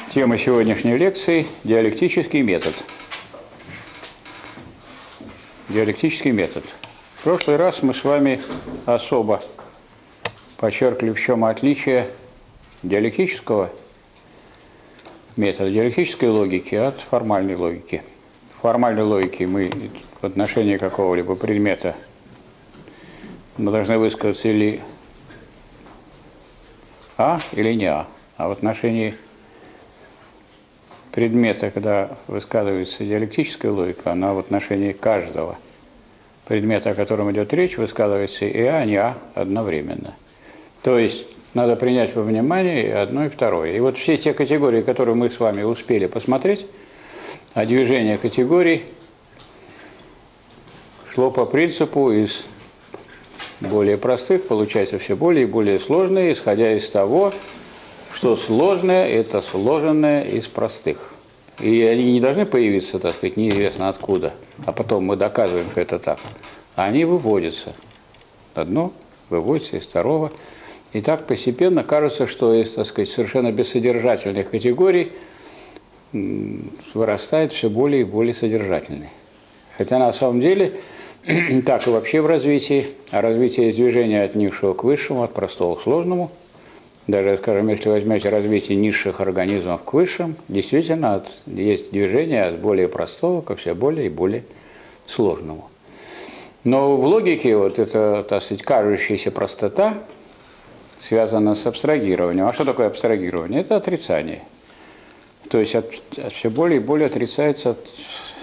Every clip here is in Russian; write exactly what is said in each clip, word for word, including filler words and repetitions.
Тема сегодняшней лекции – диалектический метод. Диалектический метод. В прошлый раз мы с вами особо подчеркивали, в чем отличие диалектического метода, диалектической логики от формальной логики. В формальной логике мы в отношении какого-либо предмета мы должны высказаться или А, или не А. А в отношении предмета, когда высказывается диалектическая логика, она в отношении каждого предмета, о котором идет речь, высказывается и А, и не А одновременно. То есть надо принять во внимание и одно, и второе. И вот все те категории, которые мы с вами успели посмотреть, а движение категорий шло по принципу из более простых, получается все более и более сложные, исходя из того, что сложное – это сложенное из простых. И они не должны появиться, так сказать, неизвестно откуда, а потом мы доказываем, что это так. Они выводятся. Одно выводится из второго. И так постепенно кажется, что из, так сказать, совершенно бессодержательных категорий вырастает все более и более содержательные. Хотя на самом деле так и вообще в развитии, а развитие из движения от низшего к высшему, от простого к сложному. Даже, скажем, если возьмете развитие низших организмов к высшим, действительно от, есть движение от более простого ко все более и более сложному. Но в логике вот эта, так сказать, кажущаяся простота связана с абстрагированием. А что такое абстрагирование? Это отрицание. То есть от, от все более и более отрицается от,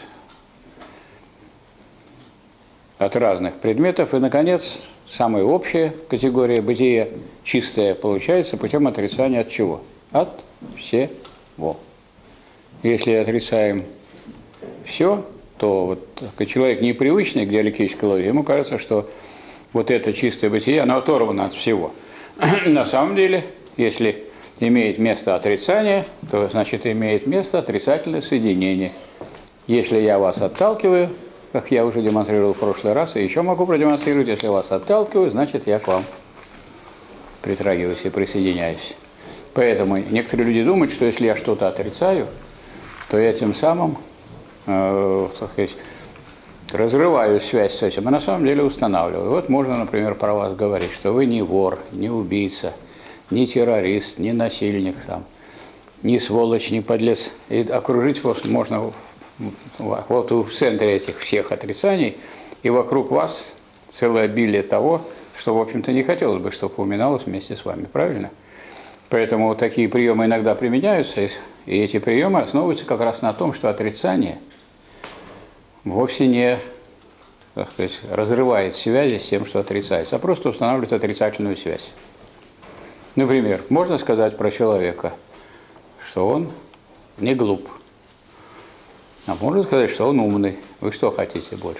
от разных предметов. И, наконец, самая общая категория бытия, чистая, получается путем отрицания от чего? От всего. Если отрицаем все, то вот, человек непривычный к диалектической логике, ему кажется, что вот это чистое бытие, оно оторвано от всего. На самом деле, если имеет место отрицание, то значит имеет место отрицательное соединение. Если я вас отталкиваю, как я уже демонстрировал в прошлый раз, и еще могу продемонстрировать, если вас отталкиваю, значит я к вам притрагиваюсь и присоединяюсь. Поэтому некоторые люди думают, что если я что-то отрицаю, то я тем самым, э, так сказать, разрываю связь с этим, а на самом деле устанавливаю. Вот можно, например, про вас говорить, что вы не вор, не убийца, не террорист, не насильник сам, не сволочь, не подлец. И окружить вас можно вот в центре этих всех отрицаний, и вокруг вас целое обилие того, что, в общем-то, не хотелось бы, чтобы упоминалось вместе с вами, правильно? Поэтому вот такие приемы иногда применяются, и эти приемы основываются как раз на том, что отрицание вовсе не, так сказать, разрывает связи с тем, что отрицается, а просто устанавливает отрицательную связь. Например, можно сказать про человека, что он не глуп, а можно сказать, что он умный. Вы что хотите больше?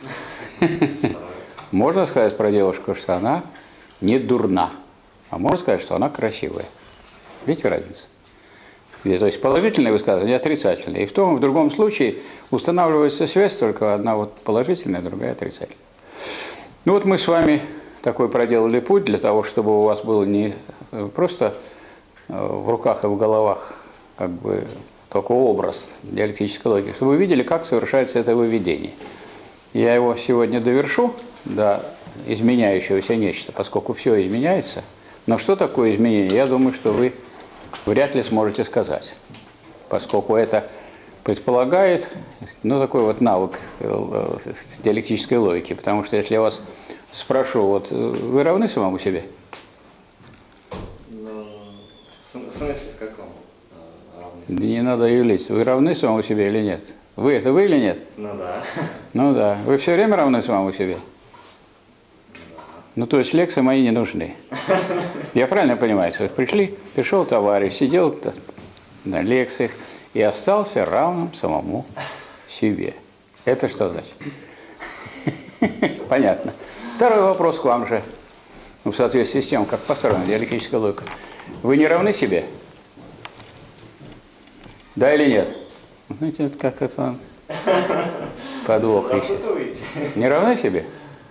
Можно сказать про девушку, что она не дурна, а можно сказать, что она красивая. Видите разницу? То есть положительное высказывание и отрицательное. И в том и в другом случае устанавливается связь только одна вот положительная, другая отрицательная. Ну вот мы с вами такой проделали путь для того, чтобы у вас было не просто в руках и в головах как бы только образ диалектической логики, чтобы вы видели, как совершается это выведение. Я его сегодня довершу до изменяющегося нечто, поскольку все изменяется. Но что такое изменение, я думаю, что вы вряд ли сможете сказать, поскольку это предполагает, ну, такой вот навык диалектической логики, потому что если я вас спрошу, вот вы равны самому себе? Ну, в смысле в каком? Да не надо юлить. Вы равны самому себе или нет? Вы это вы или нет? Ну да. Ну да. Вы все время равны самому себе? Да. Ну то есть лекции мои не нужны. Я правильно понимаю? Вы пришли, пришел товарищ, сидел на лекциях и остался равным самому себе. Это что значит? Понятно. Второй вопрос к вам же. Ну, в соответствии с тем, как построена диалектическая логика. Вы не равны себе? Да или нет? Знаете, вот как это вам подвох ищет. Не равны себе?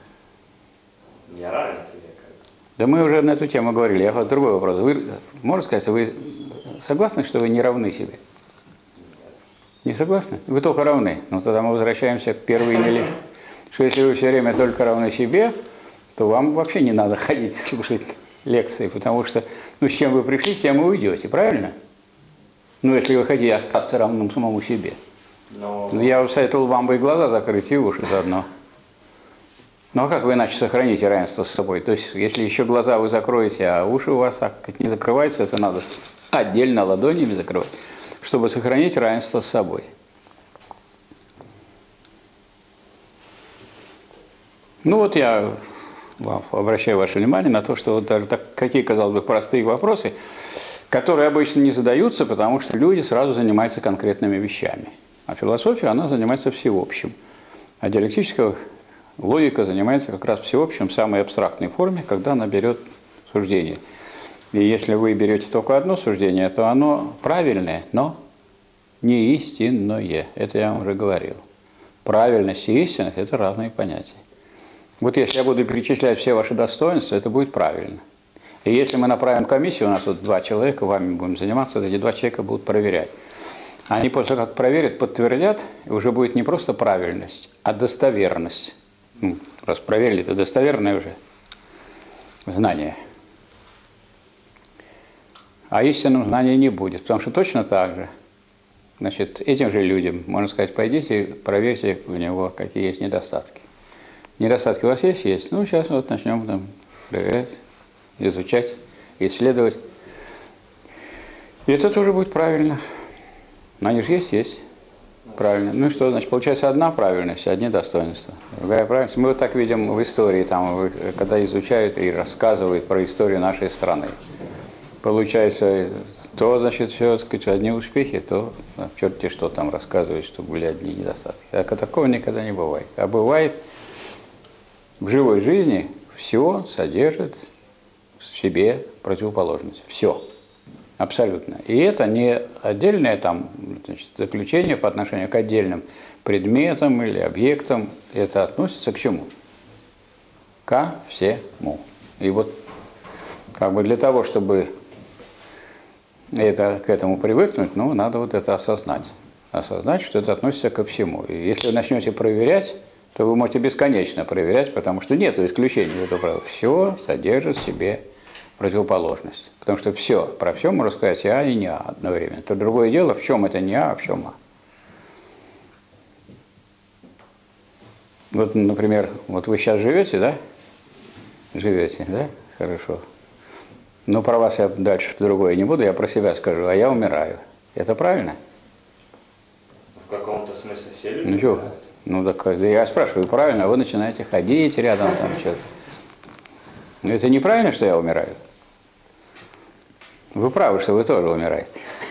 Я равен себе. Как. Да мы уже на эту тему говорили. Я вот другой вопрос. Вы, можно сказать, вы согласны, что вы не равны себе? Не согласны? Вы только равны. Ну тогда мы возвращаемся к первой миле. Что если вы все время только равны себе, то вам вообще не надо ходить слушать лекции, потому что ну, с чем вы пришли, с тем вы уйдете, правильно? Ну, если вы хотите остаться равным самому себе. Но... Ну, я бы советовал вам бы и глаза закрыть, и уши заодно. Ну, а как вы иначе сохраните равенство с собой? То есть, если еще глаза вы закроете, а уши у вас так не закрываются, это надо отдельно ладонями закрывать, чтобы сохранить равенство с собой. Ну, вот я вам обращаю ваше внимание на то, что вот даже так, какие, казалось бы, простые вопросы, которые обычно не задаются, потому что люди сразу занимаются конкретными вещами. А философия, она занимается всеобщим. А диалектическая логика занимается как раз всеобщим в самой абстрактной форме, когда она берет суждение. И если вы берете только одно суждение, то оно правильное, но не истинное. Это я вам уже говорил. Правильность и истинность – это разные понятия. Вот если я буду перечислять все ваши достоинства, это будет правильно. И если мы направим комиссию, у нас тут два человека, вами будем заниматься, эти два человека будут проверять. Они после того, как проверят, подтвердят, и уже будет не просто правильность, а достоверность. Ну, раз проверили, это достоверное уже знание. А истинного знания не будет, потому что точно так же. Значит, этим же людям, можно сказать, пойдите, проверьте у него, какие есть недостатки. Недостатки у вас есть? Есть. Ну, сейчас вот начнем там проверять, изучать, исследовать. И это тоже будет правильно. Но они же есть, есть. Правильно. Ну и что, значит, получается одна правильность, одни достоинства. Другая правильность. Мы вот так видим в истории, там, когда изучают и рассказывают про историю нашей страны. Получается, то, значит, все, так сказать, одни успехи, то черти что там рассказывают, что были одни недостатки. Так, такого никогда не бывает. А бывает, в живой жизни все содержит в себе противоположность. Все. Абсолютно. И это не отдельное там, значит, заключение по отношению к отдельным предметам или объектам. Это относится к чему? Ко всему. И вот как бы для того, чтобы это, к этому привыкнуть, ну, надо вот это осознать. Осознать, что это относится ко всему. И если вы начнете проверять, то вы можете бесконечно проверять, потому что нет исключений этого правила. Все содержит в себе противоположность. Потому что все, про все можно сказать и А, и не А одновременно. То другое дело, в чем это не А, а в чем А. Вот, например, вот вы сейчас живете, да? Живете, да? Хорошо. Но про вас я дальше другое не буду, я про себя скажу, а я умираю. Это правильно? В каком-то смысле все люди Ну что? умирают. Ну так я спрашиваю, правильно, а вы начинаете ходить рядом там что-то. Но это неправильно, что я умираю? Вы правы, что вы тоже умираете.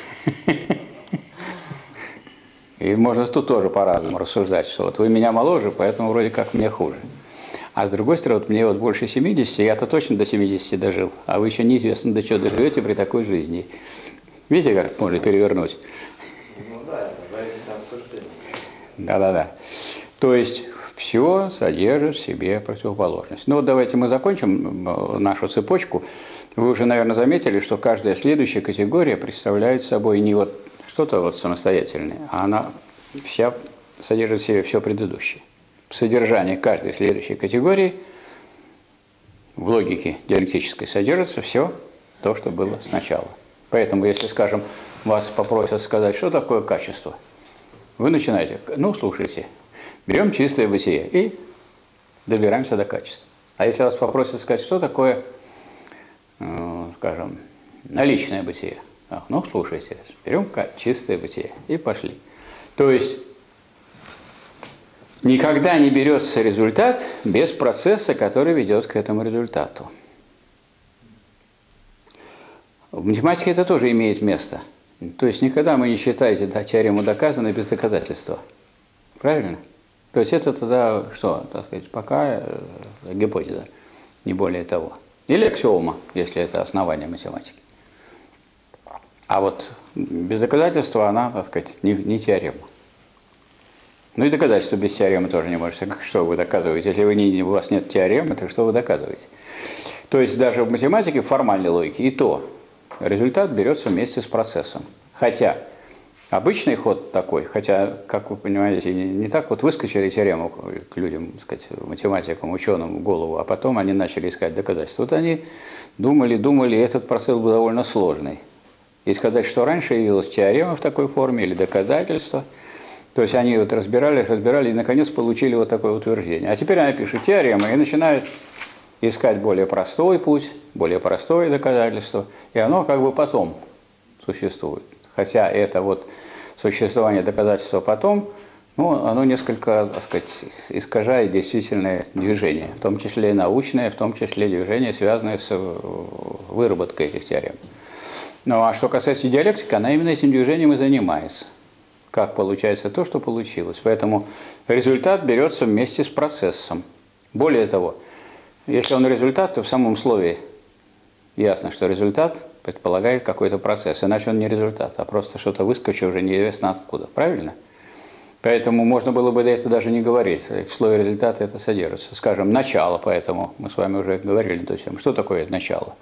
И можно тут тоже по-разному рассуждать, что вот вы меня моложе, поэтому вроде как мне хуже. А с другой стороны, вот мне вот больше семидесяти, я-то точно до семидесяти дожил, а вы еще неизвестно до чего доживете при такой жизни. Видите, как можно перевернуть? Ну да, это зависит от обсуждения. Да-да-да. То есть все содержит в себе противоположность. Ну вот давайте мы закончим нашу цепочку. Вы уже, наверное, заметили, что каждая следующая категория представляет собой не вот что-то вот самостоятельное, а она вся содержит в себе все предыдущее. В содержании каждой следующей категории в логике диалектической содержится все то, что было сначала. Поэтому, если, скажем, вас попросят сказать, что такое качество, вы начинаете, ну, слушайте, берем чистое бытие и добираемся до качества. А если вас попросят сказать, что такое, э, скажем, наличное бытие, а, ну, слушайте, берем чистое бытие и пошли. То есть никогда не берется результат без процесса, который ведет к этому результату. В математике это тоже имеет место. То есть никогда мы не считаете да, теорему доказанной без доказательства. Правильно? То есть это тогда что? Так сказать, пока э, гипотеза, не более того. Или аксиома, если это основание математики. А вот без доказательства она, так сказать, не, не теорема. Ну и доказательства без теоремы тоже не можете. Что вы доказываете? Если вы не, у вас нет теоремы, то что вы доказываете? То есть даже в математике, в формальной логике, и то результат берется вместе с процессом. Хотя обычный ход такой, хотя, как вы понимаете, не, не так вот выскочили теорему к людям, так сказать, математикам, ученым в голову, а потом они начали искать доказательства. Вот они думали, думали, и этот процесс был довольно сложный. И сказать, что раньше явилась теорема в такой форме или доказательство, то есть они вот разбирались, разбирали и наконец получили вот такое утверждение. А теперь они пишут теорему и начинают искать более простой путь, более простое доказательство, и оно как бы потом существует. Хотя это вот существование доказательства потом, ну, оно несколько, так сказать, искажает действительное движение, в том числе и научное, в том числе движение, связанное с выработкой этих теорем. Ну, а что касается диалектики, она именно этим движением и занимается. Как получается то, что получилось. Поэтому результат берется вместе с процессом. Более того, если он результат, то в самом слове ясно, что результат предполагает какой-то процесс. Иначе он не результат, а просто что-то выскочило уже неизвестно откуда. Правильно? Поэтому можно было бы это даже не говорить. В слове результат это содержится. Скажем, начало, поэтому мы с вами уже говорили до этого. Что такое начало?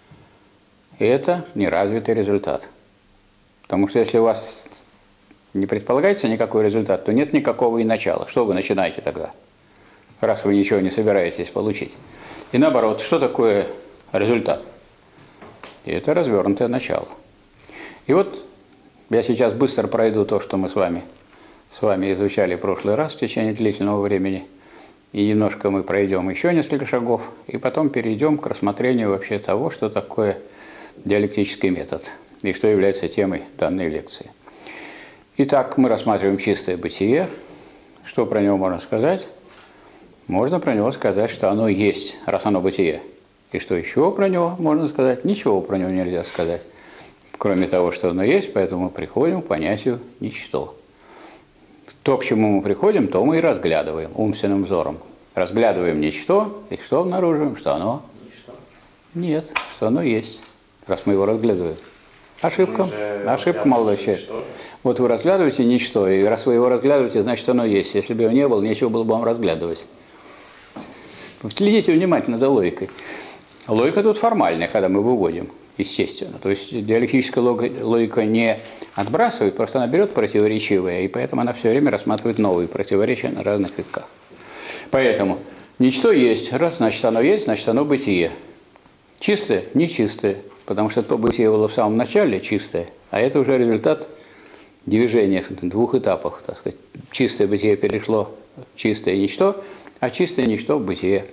Это неразвитый результат. Потому что если у вас не предполагается никакой результат, то нет никакого и начала. Что вы начинаете тогда, раз вы ничего не собираетесь получить? И наоборот, что такое результат? И это развернутое начало. И вот я сейчас быстро пройду то, что мы с вами, с вами изучали в прошлый раз в течение длительного времени. И немножко мы пройдем еще несколько шагов, и потом перейдем к рассмотрению вообще того, что такое диалектический метод и что является темой данной лекции. Итак, мы рассматриваем чистое бытие. Что про него можно сказать? Можно про него сказать, что оно есть, раз оно бытие. И что еще про него можно сказать? Ничего про него нельзя сказать, кроме того, что оно есть, поэтому мы приходим к понятию ничто. То, к чему мы приходим, то мы и разглядываем умственным взором. Разглядываем ничто, и что обнаруживаем? Что оно? Ничто. Нет, что оно есть, раз мы его разглядываем. Ошибка. Ошибка, молодой человек. Вот вы разглядываете ничто, и раз вы его разглядываете, значит, оно есть. Если бы его не было, нечего было бы вам разглядывать. Следите внимательно за логикой. Логика тут формальная, когда мы выводим, естественно. То есть диалектическая логика не отбрасывает, просто она берет противоречивое, и поэтому она все время рассматривает новые противоречия на разных витках. Поэтому ничто есть. Раз, значит, оно есть, значит, оно бытие. Чистое, нечистое. Потому что то бытие было в самом начале чистое, а это уже результат движения в двух этапах. Так сказать. Чистое бытие перешло в чистое ничто, а чистое ничто в бытие.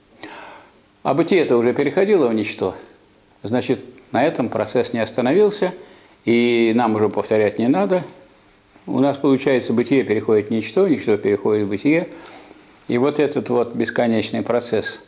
А бытие-то уже переходило в ничто. Значит, на этом процесс не остановился, и нам уже повторять не надо. У нас, получается, бытие переходит в ничто, ничто переходит в бытие. И вот этот вот бесконечный процесс,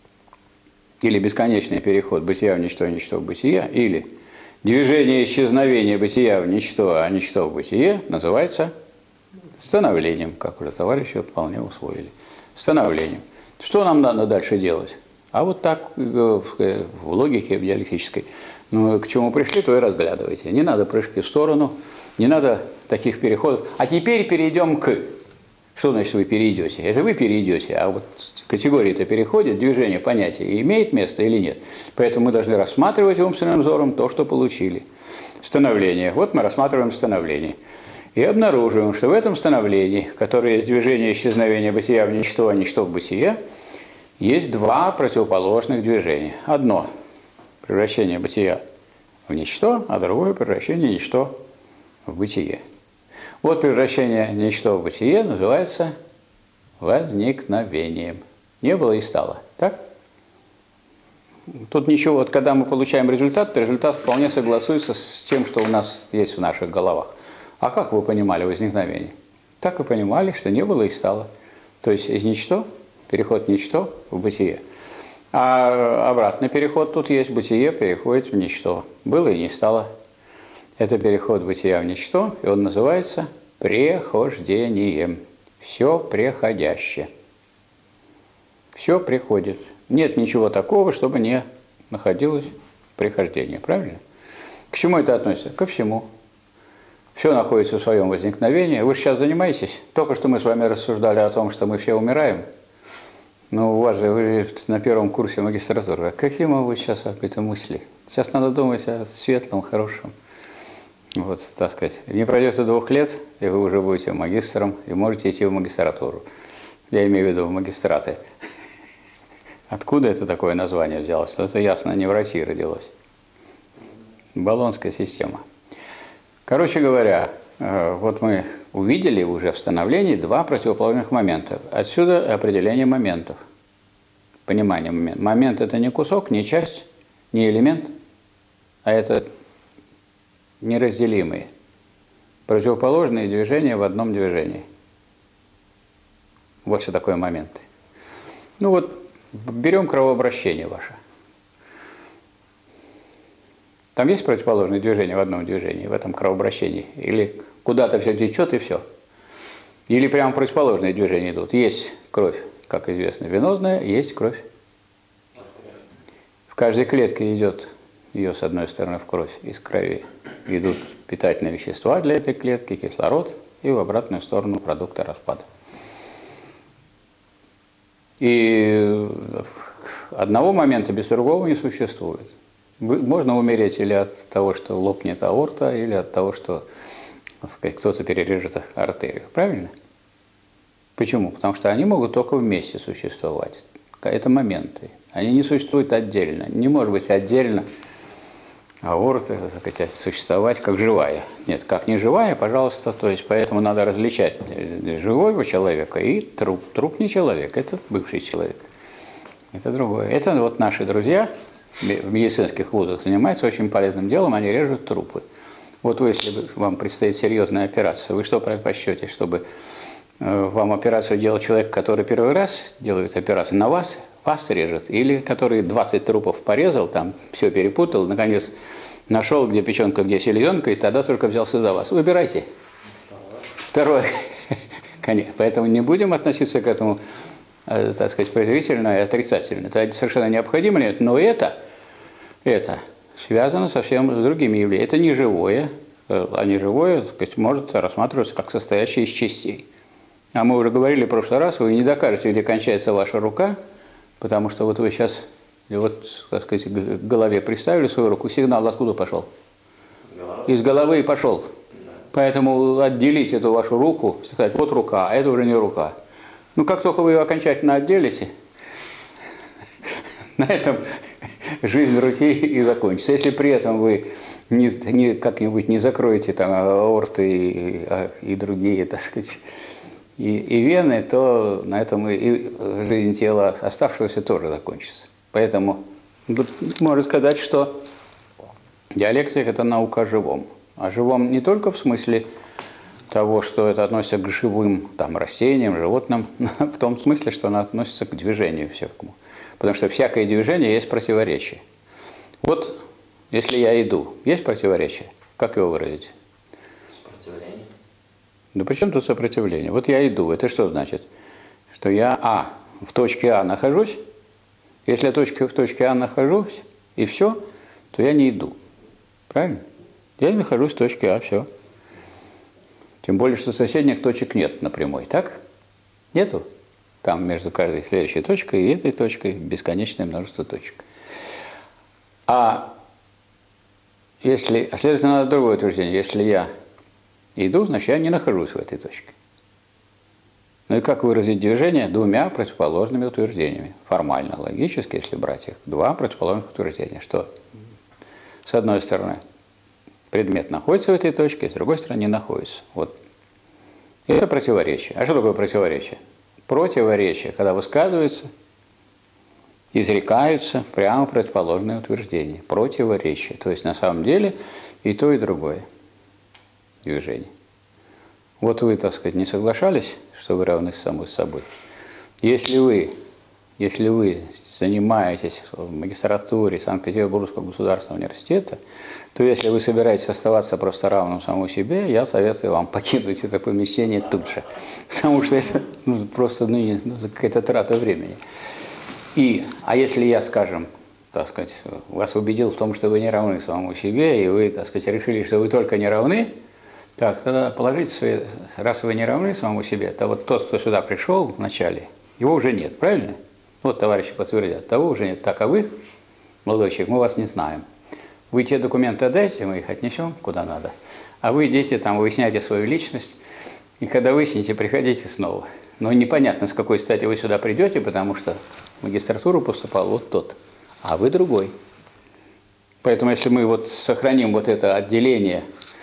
или бесконечный переход бытия в ничто, ничто в бытие, или движение исчезновения бытия в ничто, а ничто в бытие, называется становлением, как уже товарищи вполне усвоили. Становлением. Что нам надо дальше делать? А вот так в логике, в диалектической. Ну, к чему пришли, то и разглядывайте. Не надо прыжки в сторону, не надо таких переходов. А теперь перейдем к... Что значит вы перейдете? Это вы перейдете, а вот категории-то переходят, движение понятия имеет место или нет. Поэтому мы должны рассматривать умственным взором то, что получили. Становление. Вот мы рассматриваем становление. И обнаруживаем, что в этом становлении, которое есть движение исчезновения бытия в ничто, а ничто в бытие, есть два противоположных движения. Одно – превращение бытия в ничто, а другое – превращение ничто в бытие. Вот превращение ничто в бытие называется возникновением. Не было и стало. Так? Тут ничего, вот когда мы получаем результат, то результат вполне согласуется с тем, что у нас есть в наших головах. А как вы понимали возникновение? Так и понимали, что не было и стало. То есть из ничто, переход ничто в бытие. А обратный переход тут есть, бытие переходит в ничто. Было и не стало. Это переход бытия в ничто, и он называется прехождением. Все преходящее. Все приходит. Нет ничего такого, чтобы не находилось в прихождении. Правильно? К чему это относится? Ко всему. Все находится в своем возникновении. Вы сейчас занимаетесь? Только что мы с вами рассуждали о том, что мы все умираем. Ну, у вас же вы на первом курсе магистратуры. А какие могут сейчас какие-то мысли? Сейчас надо думать о светлом, хорошем. Вот, так сказать. Не пройдет и двух лет, и вы уже будете магистром, и можете идти в магистратуру. Я имею в виду в магистраты. Откуда это такое название взялось? Это ясно, не в России родилось. Болонская система. Короче говоря, вот мы увидели уже в становлении два противоположных момента. Отсюда определение моментов. Понимание момента. Момент – это не кусок, не часть, не элемент, а это неразделимые. Противоположные движения в одном движении. Вот что такое моменты. Ну вот, берем кровообращение ваше. Там есть противоположные движения в одном движении, в этом кровообращении? Или куда-то все течет и все? Или прямо противоположные движения идут? Есть кровь, как известно, венозная, есть кровь. В каждой клетке идет ее с одной стороны в кровь, из крови идут питательные вещества для этой клетки, кислород, и в обратную сторону продукты распада. И одного момента без другого не существует. Можно умереть или от того, что лопнет аорта, или от того, что, так сказать, кто-то перережет артерию. Правильно? Почему? Потому что они могут только вместе существовать. Это моменты. Они не существуют отдельно. Не может быть отдельно аорта, так сказать, существовать как живая. Нет, как не живая, пожалуйста. То есть поэтому надо различать живого человека и труп. Труп не человек, это бывший человек. Это другое. Это вот наши друзья в медицинских вузах занимаются очень полезным делом, они режут трупы. Вот вы, если вам предстоит серьезная операция, вы что предпочтете, чтобы вам операцию делал человек, который первый раз делает операцию на вас, вас режет, или который двадцать трупов порезал, там все перепутал, наконец нашел, где печенка, где селезенка, и тогда только взялся за вас. Выбирайте. Второе. Конечно. Поэтому не будем относиться к этому, так сказать, презрительно и отрицательно. Это совершенно необходимо, нет, но это, это связано совсем с другими явлениями. Это не живое, а не живое, так сказать, может рассматриваться как состоящее из частей. А мы уже говорили в прошлый раз, вы не докажете, где кончается ваша рука, потому что вот вы сейчас, вот, так сказать, к голове приставили свою руку, сигнал откуда пошел? Из головы и пошел. Поэтому отделить эту вашу руку, сказать, вот рука, а это уже не рука. Ну, как только вы ее окончательно отделите, на этом жизнь руки и закончится. Если при этом вы не, не, как-нибудь не закроете там аорты и, и другие, так сказать, и, и вены, то на этом и, и жизнь тела оставшегося тоже закончится. Поэтому можно сказать, что диалектика – это наука о живом. О живом не только в смысле того, что это относится к живым там, растениям, животным, в том смысле, что она относится к движению всякому. Потому что всякое движение есть противоречие. Вот если я иду, есть противоречие? Как его выразить? Сопротивление. Да при чем тут сопротивление? Вот я иду, это что значит? Что я А, в точке А нахожусь, если я точке, в точке А нахожусь, и все, то я не иду. Правильно? Я нахожусь в точке А, все. Тем более, что соседних точек нет на прямой, так? Нету? Там между каждой следующей точкой и этой точкой бесконечное множество точек. А если, а следовательно, надо другое утверждение. Если я иду, значит, я не нахожусь в этой точке. Ну и как выразить движение двумя противоположными утверждениями? Формально, логически, если брать их, два противоположных утверждения. Что? С одной стороны, предмет находится в этой точке, с другой стороны, не находится. Вот. Это противоречие. А что такое противоречие? Противоречие, когда высказываются, изрекаются прямо противоположные утверждения. Противоречие. То есть, на самом деле, и то, и другое движение. Вот вы, так сказать, не соглашались, что вы равны самой собой. Если вы, если вы занимаетесь в магистратуре Санкт-Петербургского государственного университета, то если вы собираетесь оставаться просто равным самому себе, я советую вам покинуть это помещение тут же. Потому что это ну, просто ну, какая-то трата времени. И, а если я, скажем, так сказать, вас убедил в том, что вы не равны самому себе, и вы, так сказать, решили, что вы только не равны, так, тогда положите свои, раз вы не равны самому себе, то вот тот, кто сюда пришел вначале, его уже нет, правильно? Вот товарищи подтвердят, того уже нет. Так, а вы, молодой человек, мы вас не знаем. Вы те документы отдайте, мы их отнесем куда надо. А вы идите там, выясняйте свою личность, и когда выясните, приходите снова. Но непонятно, с какой стати вы сюда придете, потому что в магистратуру поступал вот тот, а вы другой. Поэтому если мы вот сохраним вот это отделение,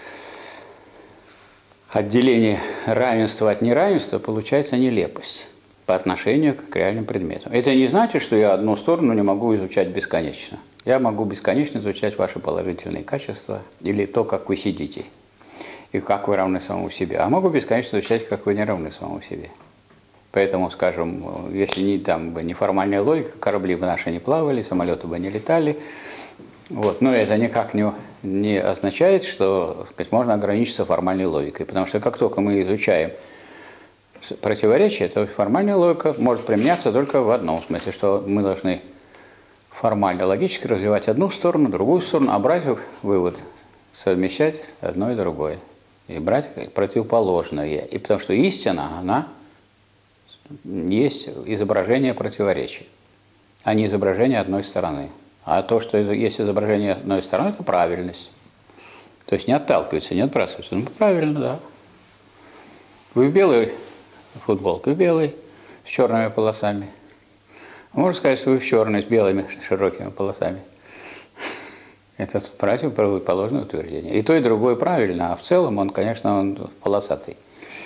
отделение равенства от неравенства, получается нелепость по отношению к реальным предметам. Это не значит, что я одну сторону не могу изучать бесконечно. Я могу бесконечно изучать ваши положительные качества или то, как вы сидите, и как вы равны самому себе. А могу бесконечно изучать, как вы не равны самому себе. Поэтому, скажем, если не там бы неформальная логика, корабли бы наши не плавали, самолеты бы не летали. Вот. Но это никак не, не означает, что, сказать, можно ограничиться формальной логикой. Потому что как только мы изучаем противоречия, то формальная логика может применяться только в одном смысле, что мы должны формально логически развивать одну сторону, другую сторону, а брать вывод, совмещать одно и другое. И брать противоположное. И потому что истина, она есть изображение противоречия, а не изображение одной стороны. А то, что есть изображение одной стороны, это правильность. То есть не отталкивается, не отбрасывается. Ну, правильно, да. Вы в белой футболке, в белой, с черными полосами. А можно сказать, что вы в черной, с белыми широкими полосами. Это противоположное утверждение. И то, и другое правильно, а в целом он, конечно, он полосатый.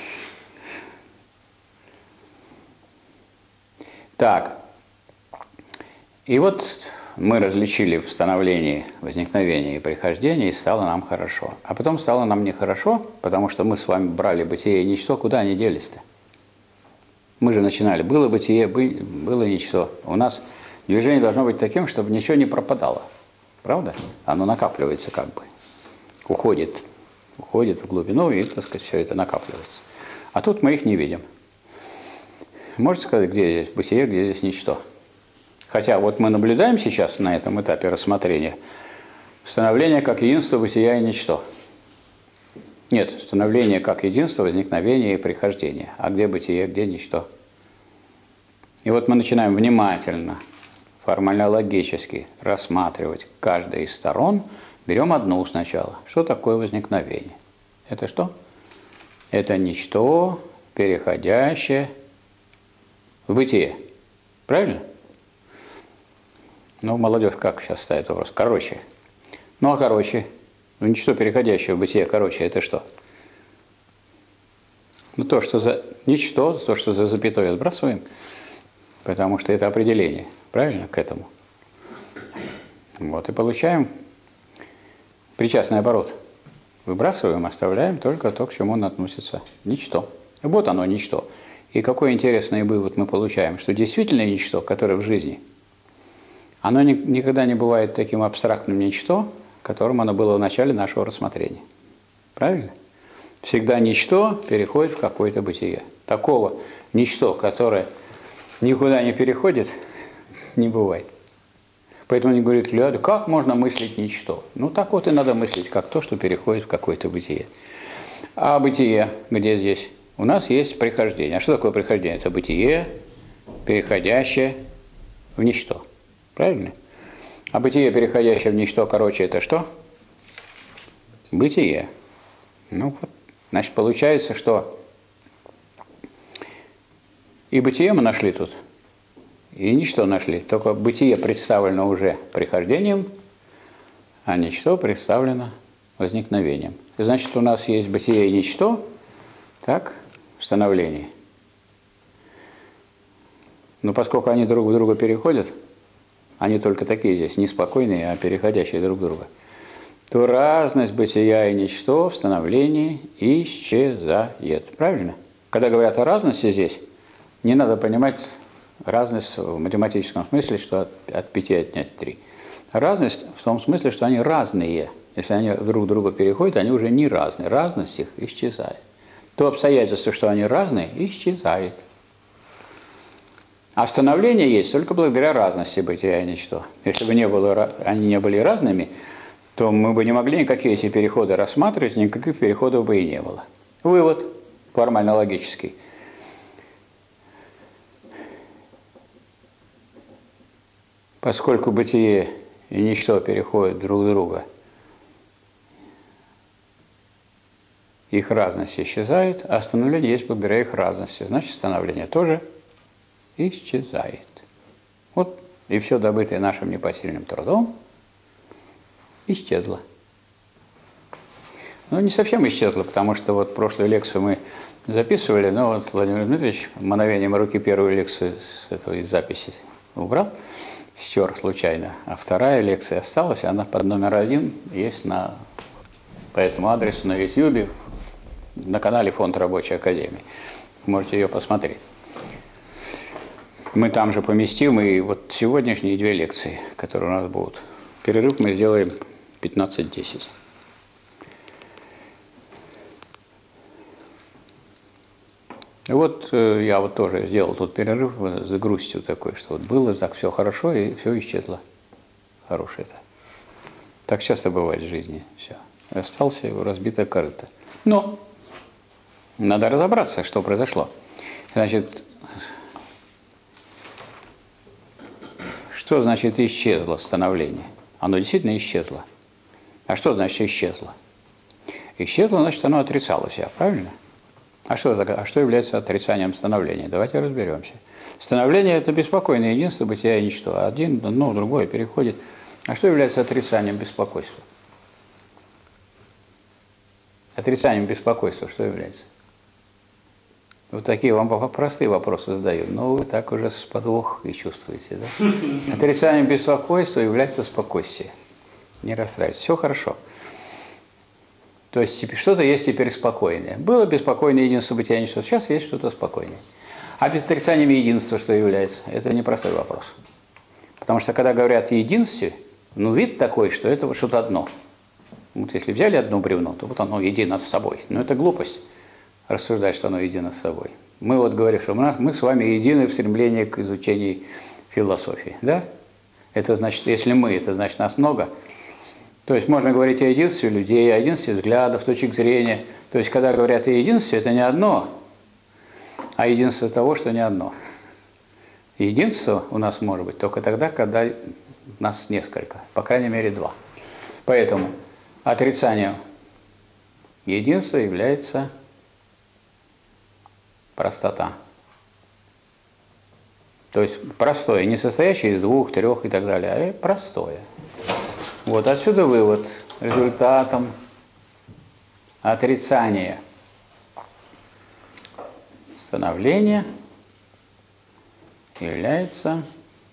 Так. И вот мы различили в становлении, возникновения и прихождения, и стало нам хорошо. А потом стало нам нехорошо, потому что мы с вами брали бытие и ничто, куда они делись-то? Мы же начинали, было бытие, было ничто. У нас движение должно быть таким, чтобы ничего не пропадало. Правда? Оно накапливается как бы. Уходит, уходит в глубину, и, так сказать, все это накапливается. А тут мы их не видим. Можете сказать, где здесь бытие, где здесь ничто? Хотя вот мы наблюдаем сейчас на этом этапе рассмотрения становление как единство бытия и ничто. Нет, становление как единство, возникновение и прихождение. А где бытие, где ничто? И вот мы начинаем внимательно, формально-логически рассматривать каждую из сторон. Берем одну сначала. Что такое возникновение? Это что? Это ничто, переходящее в бытие. Правильно? Ну, молодежь как сейчас ставит вопрос? Короче. Ну, а короче? Ну, ничто переходящее в бытие, короче, это что? Ну, то, что за ничто, то, что за запятой отбрасываем, потому что это определение, правильно, к этому. Вот, и получаем причастный оборот. Выбрасываем, оставляем только то, к чему он относится. Ничто. Вот оно, ничто. И какой интересный вывод мы получаем, что действительно ничто, которое в жизни, оно ни, никогда не бывает таким абстрактным ничто, которым оно было в начале нашего рассмотрения. Правильно? Всегда ничто переходит в какое-то бытие. Такого ничто, которое никуда не переходит, не бывает. Поэтому они говорят, Ляда, как можно мыслить ничто? Ну так вот и надо мыслить, как то, что переходит в какое-то бытие. А бытие, где здесь? У нас есть прихождение. А что такое прихождение? Это бытие, переходящее в ничто. Правильно? А бытие, переходящее в ничто, короче, это что? Бытие. Ну вот, значит, получается, что и бытие мы нашли тут, и ничто нашли. Только бытие представлено уже прихождением, а ничто представлено возникновением. И значит, у нас есть бытие и ничто, так, в становлении. Но поскольку они друг в друга переходят, они только такие здесь, не спокойные, а переходящие друг в друга, то разность бытия и ничто в становлении исчезает. Правильно? Когда говорят о разности здесь, не надо понимать разность в математическом смысле, что от, от пяти отнять три. Разность в том смысле, что они разные. Если они друг к другу переходят, они уже не разные. Разность их исчезает. То обстоятельство, что они разные, исчезает. А становление есть только благодаря разности бытия и ничто. Если бы не было, они не были разными, то мы бы не могли никакие эти переходы рассматривать, никаких переходов бы и не было. Вывод формально-логический. Поскольку бытие и ничто переходят друг в друга, их разность исчезает, а становление есть благодаря их разности. Значит, становление тоже исчезает. Вот и все добытое нашим непосильным трудом исчезло. Ну, не совсем исчезло, потому что вот прошлую лекцию мы записывали, но вот Владимир Дмитриевич мановением руки первую лекцию с этого из записи убрал, стер случайно, а вторая лекция осталась, она под номер один есть на, по этому адресу на YouTube, на канале Фонд Рабочей Академии. Можете ее посмотреть. Мы там же поместим и вот сегодняшние две лекции, которые у нас будут. Перерыв мы сделаем пятнадцать десять. Вот э, я вот тоже сделал тут перерыв с грустью такой, что вот было так все хорошо и все исчезло. Хорошее-то. Так часто бывает в жизни. Все. Остался его разбитое корыто. Но надо разобраться, что произошло. Значит, что значит исчезло становление? Оно действительно исчезло. А что значит исчезло? Исчезло, значит, оно отрицало себя, правильно? А что, а что является отрицанием становления? Давайте разберемся. Становление – это беспокойное единство, бытия и ничто. Один, ну, другое переходит. А что является отрицанием беспокойства? Отрицанием беспокойства что является? Вот такие вам простые вопросы задаю, но вы так уже с подвохом чувствуете, да? Отрицанием беспокойства является спокойствие. Не расстраивайтесь, все хорошо. То есть что-то есть теперь спокойное. Было беспокойное единство бытия и ничто, сейчас есть что-то спокойное. А без отрицанием единства что является? Это непростой вопрос. Потому что когда говорят о единстве, ну вид такой, что это вот что-то одно. Вот если взяли одно бревно, то вот оно едино с собой. Но это глупость рассуждать, что оно едино с собой. Мы вот говорим, что мы, мы с вами едины в стремлении к изучению философии. Да? Это значит, если мы, это значит нас много. То есть можно говорить о единстве людей, о единстве взглядов, точек зрения. То есть когда говорят о единстве, это не одно, а единство того, что не одно. Единство у нас может быть только тогда, когда нас несколько, по крайней мере два. Поэтому отрицанием единства является простота. То есть простое, не состоящее из двух, трех и так далее, а простое. Вот отсюда вывод. Результатом отрицания становления является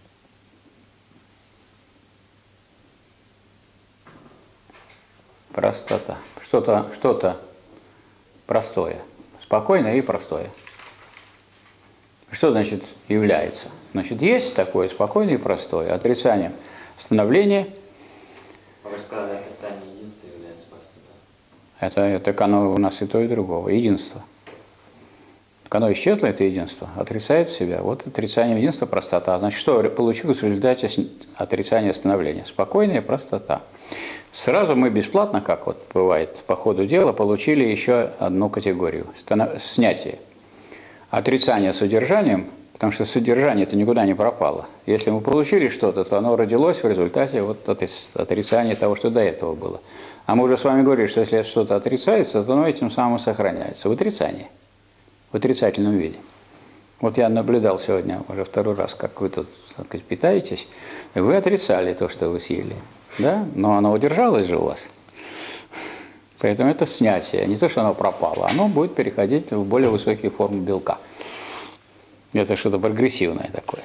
простота. Что-то, что-то простое. Спокойное и простое. Что значит является? Значит, есть такое спокойное и простое. Отрицание становления. Вы сказали, отрицание единства является простота. Это, это оно у нас и то, и другого. Единство. Оно исчезло, это единство, отрицает себя. Вот отрицание единства – простота. Значит, что получилось в результате отрицания становления? Спокойная простота. Сразу мы бесплатно, как вот бывает по ходу дела, получили еще одну категорию – снятие. Отрицание содержанием, потому что содержание это никуда не пропало. Если мы получили что-то, то оно родилось в результате вот отрицания того, что до этого было. А мы уже с вами говорили, что если что-то отрицается, то оно этим самым сохраняется. В отрицании. В отрицательном виде. Вот я наблюдал сегодня уже второй раз, как вы тут, так сказать, питаетесь. И вы отрицали то, что вы съели. Да? Но оно удержалось же у вас. Поэтому это снятие. Не то, что оно пропало. Оно будет переходить в более высокие формы белка. Это что-то прогрессивное такое.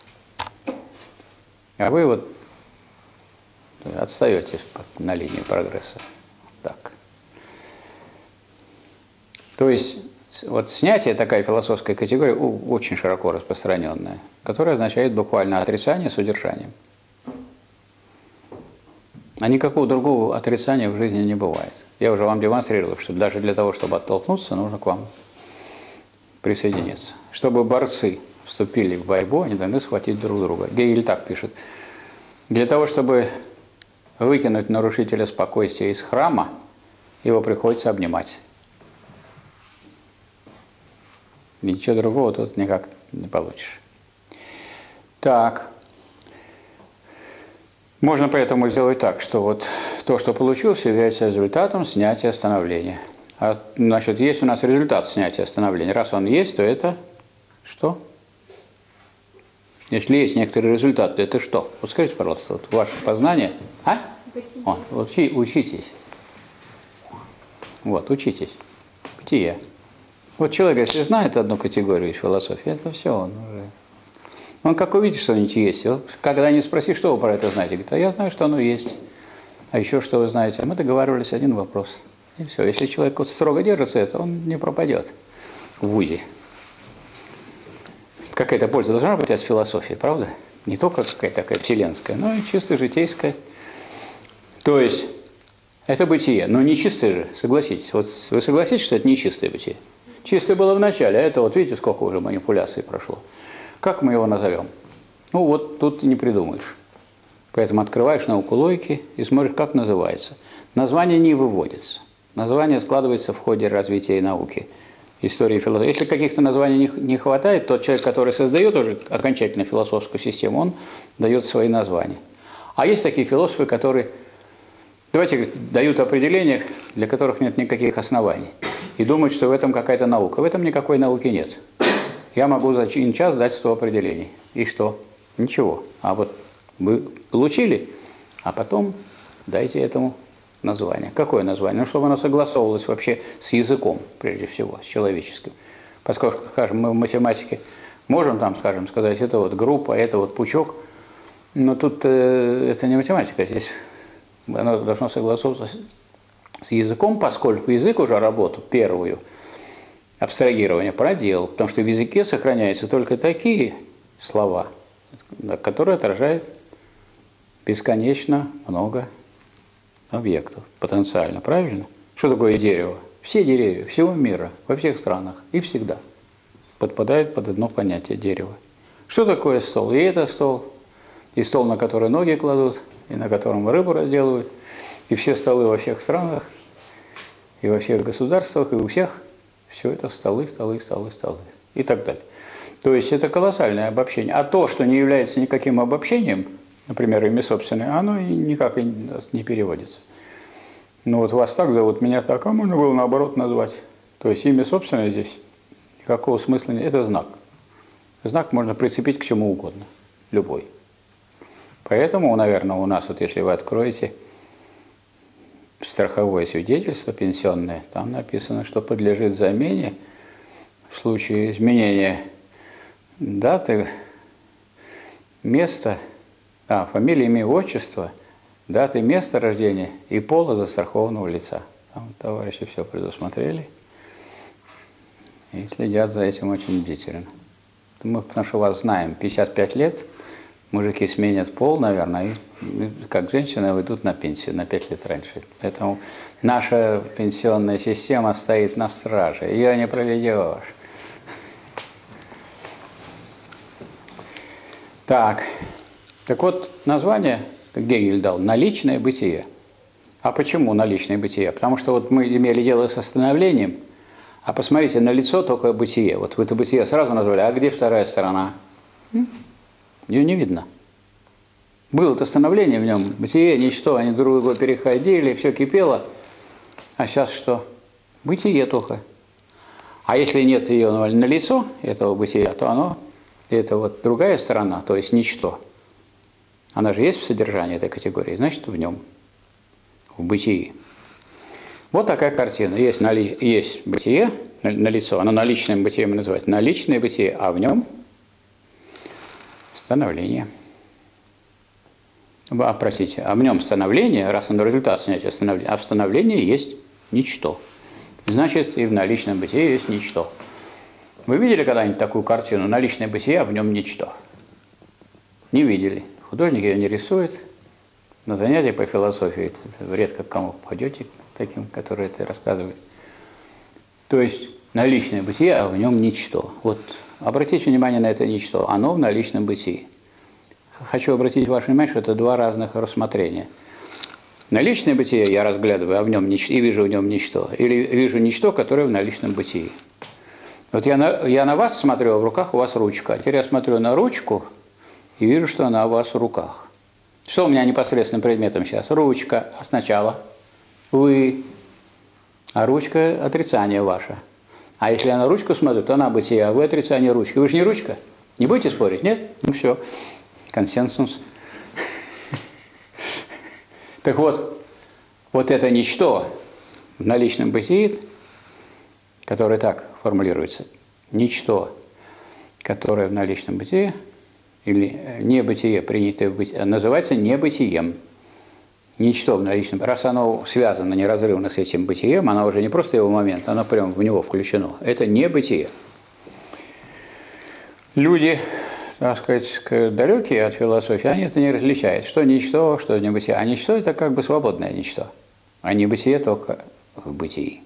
А вы вот отстаете на линии прогресса. Так. То есть вот снятие такая философская категория очень широко распространенная, которая означает буквально отрицание с удержанием. А никакого другого отрицания в жизни не бывает. Я уже вам демонстрировал, что даже для того, чтобы оттолкнуться, нужно к вам присоединиться. Чтобы борцы вступили в борьбу, они должны схватить друг друга. Гегель так пишет. Для того, чтобы выкинуть нарушителя спокойствия из храма, его приходится обнимать. Ничего другого тут никак не получишь. Так. Можно поэтому сделать так, что вот то, что получилось, является результатом снятия становления. А, значит, есть у нас результат снятия становления. Раз он есть, то это что? Если есть некоторый результат, то это что? Вот скажите, пожалуйста, вот ваше познание. А? О, учи, учитесь. Вот, учитесь. Бытие. Вот человек, если знает одну категорию философии, это все, он уже... Он как увидит, что оно есть. Вот, когда не спроси, что вы про это знаете, говорит, а я знаю, что оно есть. А еще что вы знаете? Мы договаривались один вопрос. И все. Если человек вот строго держится, это он не пропадет в вузе. Какая-то польза должна быть от философии, правда? Не только какая-то такая вселенская, но и чисто житейская. То есть, это бытие, но не чистое же, согласитесь. Вот вы согласитесь, что это не чистое бытие? Чистое было в начале, а это вот видите, сколько уже манипуляций прошло. Как мы его назовем? Ну вот тут не придумаешь. Поэтому открываешь науку логики и смотришь, как называется. Название не выводится. Название складывается в ходе развития науки, истории философии. Если каких-то названий не, не хватает, тот человек, который создает уже окончательно философскую систему, он дает свои названия. А есть такие философы, которые, давайте говорить, дают определения, для которых нет никаких оснований. И думают, что в этом какая-то наука. В этом никакой науки нет. Я могу за один час дать сто определений. И что? Ничего. А вот вы получили, а потом дайте этому название. Какое название? Ну, чтобы оно согласовывалось вообще с языком, прежде всего, с человеческим. Поскольку, скажем, мы в математике можем там, скажем, сказать, это вот группа, это вот пучок, но тут э, это не математика, здесь оно должно согласовываться с, с языком, поскольку язык уже работу первую, абстрагирование проделал, потому что в языке сохраняются только такие слова, которые отражают бесконечно много объектов, потенциально, правильно? Что такое дерево? Все деревья всего мира, во всех странах и всегда подпадают под одно понятие дерева. Что такое стол? И это стол, и стол, на который ноги кладут, и на котором рыбу разделывают, и все столы во всех странах, и во всех государствах, и у всех. Все это столы, столы, столы, столы и так далее. То есть это колоссальное обобщение. А то, что не является никаким обобщением, например, имя собственное, оно никак не переводится. Ну вот вас так зовут, меня так, а можно было наоборот назвать. То есть имя собственное здесь никакого смысла нет. Это знак. Знак можно прицепить к чему угодно, любой. Поэтому, наверное, у нас, вот если вы откроете страховое свидетельство пенсионное, там написано, что подлежит замене в случае изменения даты, места, а, фамилии, имя, отчество, даты, места рождения и пола застрахованного лица. Там товарищи все предусмотрели и следят за этим очень бдительно. Мы, потому что вас знаем, пятьдесят пять лет, мужики сменят пол, наверное, и как женщины уйдут на пенсию на пять лет раньше. Поэтому наша пенсионная система стоит на страже, ее не проведешь. Так, так вот, название, как Гегель дал, наличное бытие. А почему наличное бытие? Потому что вот мы имели дело со становлением, а посмотрите, на лицо только бытие. Вот вы это бытие сразу назвали, а где вторая сторона? Ее не видно. Было-то становление в нем, бытие, ничто, они друг друга переходили, все кипело. А сейчас что? Бытие только. А если нет ее на лицо, этого бытия, то оно, это вот другая сторона, то есть ничто. Она же есть в содержании этой категории, значит, в нем, в бытии. Вот такая картина. Есть, нали... есть бытие на, на лицо, оно наличным бытием называется, наличное бытие, а в нем становление. А, простите, а в нем становление, раз оно результат снятия становления, а в становлении есть ничто. Значит, и в наличном бытие есть ничто. Вы видели когда-нибудь такую картину? Наличное бытие, а в нем ничто? Не видели. Художник ее не рисует. На занятия по философии редко к кому попадете, таким, которые это рассказывают. То есть наличное бытие, а в нем ничто. Вот обратите внимание на это ничто. Оно в наличном бытии. Хочу обратить ваше внимание, что это два разных рассмотрения. Наличное бытие я разглядываю, а в нем ничто, и вижу в нем ничто. Или вижу ничто, которое в наличном бытии. Вот я на, я на вас смотрю, а в руках у вас ручка. А теперь я смотрю на ручку и вижу, что она у вас в руках. Что у меня непосредственным предметом сейчас? Ручка. А сначала вы. А ручка – отрицание ваше. А если я на ручку смотрю, то она бытие, а вы отрицание ручки. Вы же не ручка. Не будете спорить, нет? Ну все. Консенсус. Так вот, вот это ничто в наличном бытии, которое так формулируется, ничто, которое в наличном бытии, или небытие, принятое в бытие, называется небытием. Ничто в наличном. Раз оно связано неразрывно с этим бытием, оно уже не просто его момент, оно прямо в него включено. Это небытие. Люди, так сказать, далекие от философии, они это не различают. Что ничто, что небытие. А ничто – это как бы свободное ничто. А небытие только в бытии.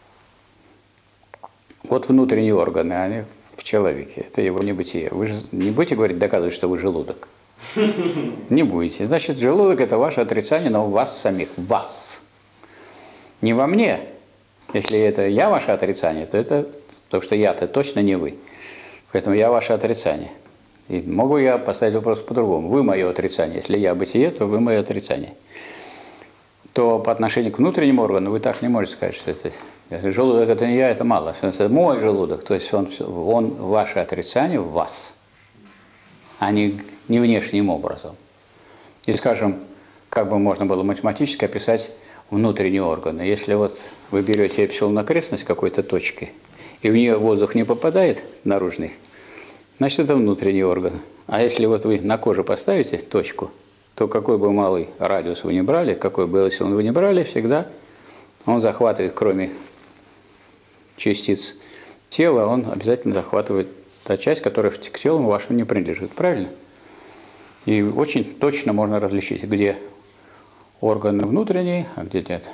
Вот внутренние органы, они в человеке. Это его небытие. Вы же не будете говорить, доказывать, что вы желудок? Не будете. Значит, желудок – это ваше отрицание, но у вас самих. Вас. Не во мне. Если это я ваше отрицание, то это то, что я-то точно не вы. Поэтому я ваше отрицание. И могу я поставить вопрос по-другому. Вы мое отрицание. Если я бытие, то вы мое отрицание. То по отношению к внутреннему органу вы так не можете сказать, что это желудок – это не я, это мало. Это мой желудок. То есть он, он ваше отрицание в вас, а не, не внешним образом. И, скажем, как бы можно было математически описать внутренние органы. Если вот вы берете эпсилон окрестность какой-то точки, и в нее воздух не попадает наружный, значит, это внутренний орган. А если вот вы на коже поставите точку, то какой бы малый радиус вы ни брали, какой бы эпсилон вы ни брали, всегда он захватывает, кроме частиц тела, он обязательно захватывает та часть, которая к телу вашему не принадлежит. Правильно? И очень точно можно различить, где органы внутренние, а где нет.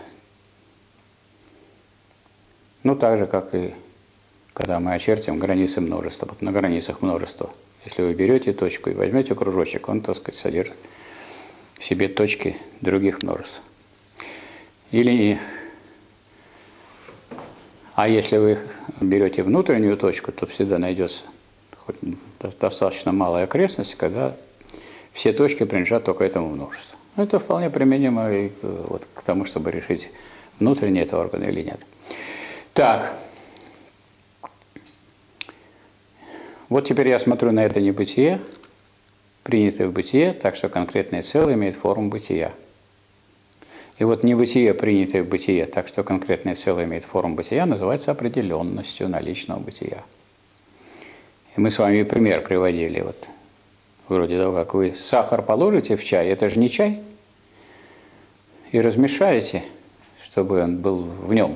Ну, так же, как и когда мы очертим границы множества. Вот на границах множества. Если вы берете точку и возьмете кружочек, он, так сказать, содержит в себе точки других множеств. Или, а если вы берете внутреннюю точку, то всегда найдется хоть достаточно малая окрестность, когда все точки принадлежат только этому множеству. Это вполне применимо и вот к тому, чтобы решить, внутренний это орган или нет. Так. Вот теперь я смотрю на это небытие, принятое в бытие, так что конкретное целое имеет форму бытия. И вот небытие, принятое в бытие, так что конкретное целое имеет форму бытия, называется определенностью наличного бытия. И мы с вами пример приводили, вот, вроде того, как вы сахар положите в чай, это же не чай, и размешаете, чтобы он был в нем.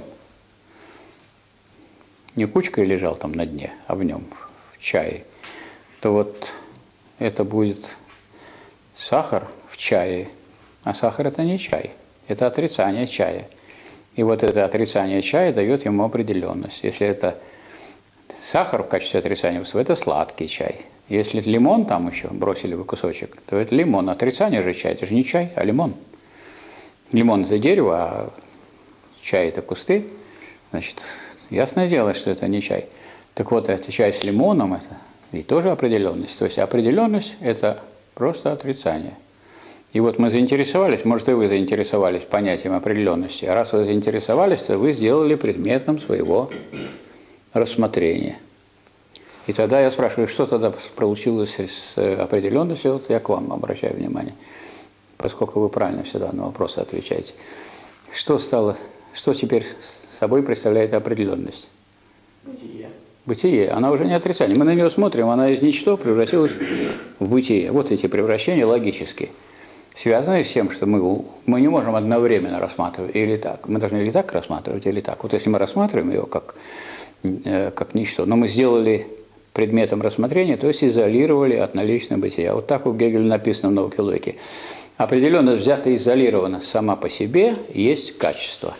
Не кучкой лежал там на дне, а в нем, в чае. То вот это будет сахар в чае, а сахар это не чай, это отрицание чая. И вот это отрицание чая дает ему определенность. Если это сахар в качестве отрицания, то это сладкий чай. Если лимон там еще бросили вы кусочек, то это лимон. Отрицание же чай, это же не чай, а лимон. Лимон это дерево, а чай это кусты. Значит, ясное дело, что это не чай. Так вот, это чай с лимоном, это и тоже определенность. То есть определенность – это просто отрицание. И вот мы заинтересовались, может, и вы заинтересовались понятием определенности. А раз вы заинтересовались, то вы сделали предметом своего рассмотрения. И тогда я спрашиваю, что тогда получилось с определенностью? Вот я к вам обращаю внимание, поскольку вы правильно всегда на вопросы отвечаете. Что стало, что теперь собой представляет определенность? Бытие. Бытие. Она уже не отрицание. Мы на нее смотрим, она из ничто превратилась в бытие. Вот эти превращения логические, связанные с тем, что мы, мы не можем одновременно рассматривать или так. Мы должны или так рассматривать, или так. Вот если мы рассматриваем ее как, как ничто, но мы сделали предметом рассмотрения, то есть изолировали от наличного бытия. Вот так у Гегеля написано в «Науке логики». Определенность, взята изолирована сама по себе, есть качество.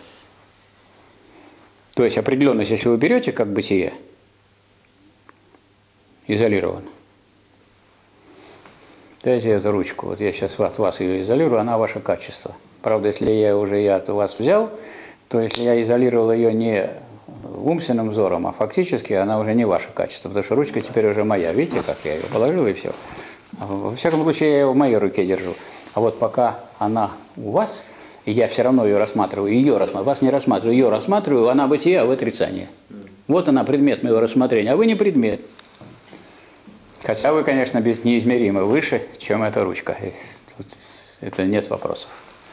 То есть определенность, если вы берете как бытие, изолирован. Дайте эту ручку, вот я сейчас от вас ее изолирую, она ваше качество. Правда, если я уже ее от вас взял, то если я изолировал ее не умственным взором, а фактически она уже не ваше качество, потому что ручка теперь уже моя. Видите, как я ее положил и все. Во всяком случае, я ее в моей руке держу. А вот пока она у вас, и я все равно ее рассматриваю, ее рассматриваю, вас не рассматриваю, ее рассматриваю, она бытие, а вы отрицание. Вот она предмет моего рассмотрения, а вы не предмет. Хотя вы, конечно, без неизмеримо выше, чем эта ручка. Тут это нет вопросов.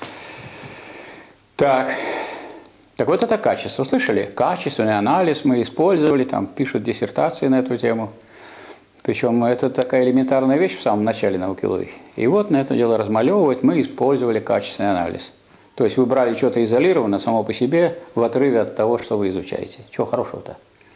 Так. Так вот это качество. Слышали? Качественный анализ мы использовали, там пишут диссертации на эту тему. Причем это такая элементарная вещь в самом начале науки логики. И вот на это дело размалевывать мы использовали качественный анализ. То есть вы брали что-то изолированное само по себе в отрыве от того, что вы изучаете. Чего хорошего-то?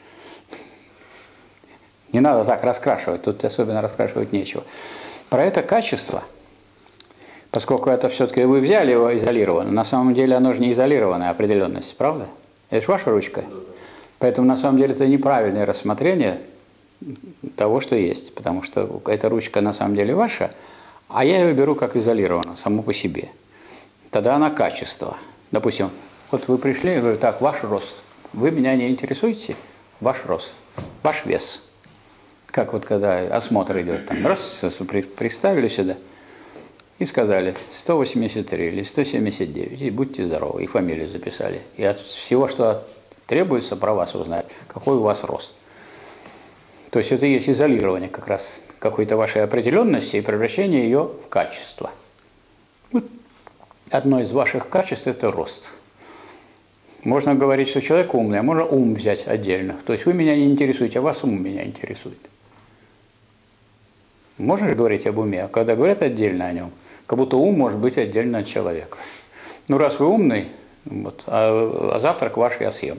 Не надо так раскрашивать, тут особенно раскрашивать нечего. Про это качество, поскольку это все-таки вы взяли его изолированно, на самом деле оно же не изолированная определенность, правда? Это же ваша ручка. Поэтому на самом деле это неправильное рассмотрение того, что есть, потому что эта ручка на самом деле ваша, а я ее беру как изолированно, само по себе. Тогда она качество. Допустим, вот вы пришли и говорите, так, ваш рост. Вы меня не интересуете? Ваш рост, ваш вес. Как вот когда осмотр идет, там, раз, приставили сюда и сказали сто восемьдесят три или сто семьдесят девять, и будьте здоровы, и фамилию записали. И от всего, что требуется, про вас узнать, какой у вас рост. То есть это есть изолирование как раз какой-то вашей определенности и превращение ее в качество. Вот одно из ваших качеств – это рост. Можно говорить, что человек умный, а можно ум взять отдельно. То есть вы меня не интересуете, а вас ум меня интересует. Можно же говорить об уме, а когда говорят отдельно о нем, как будто ум может быть отдельно от человека. Ну, раз вы умный, вот, а, а завтрак ваш я съем.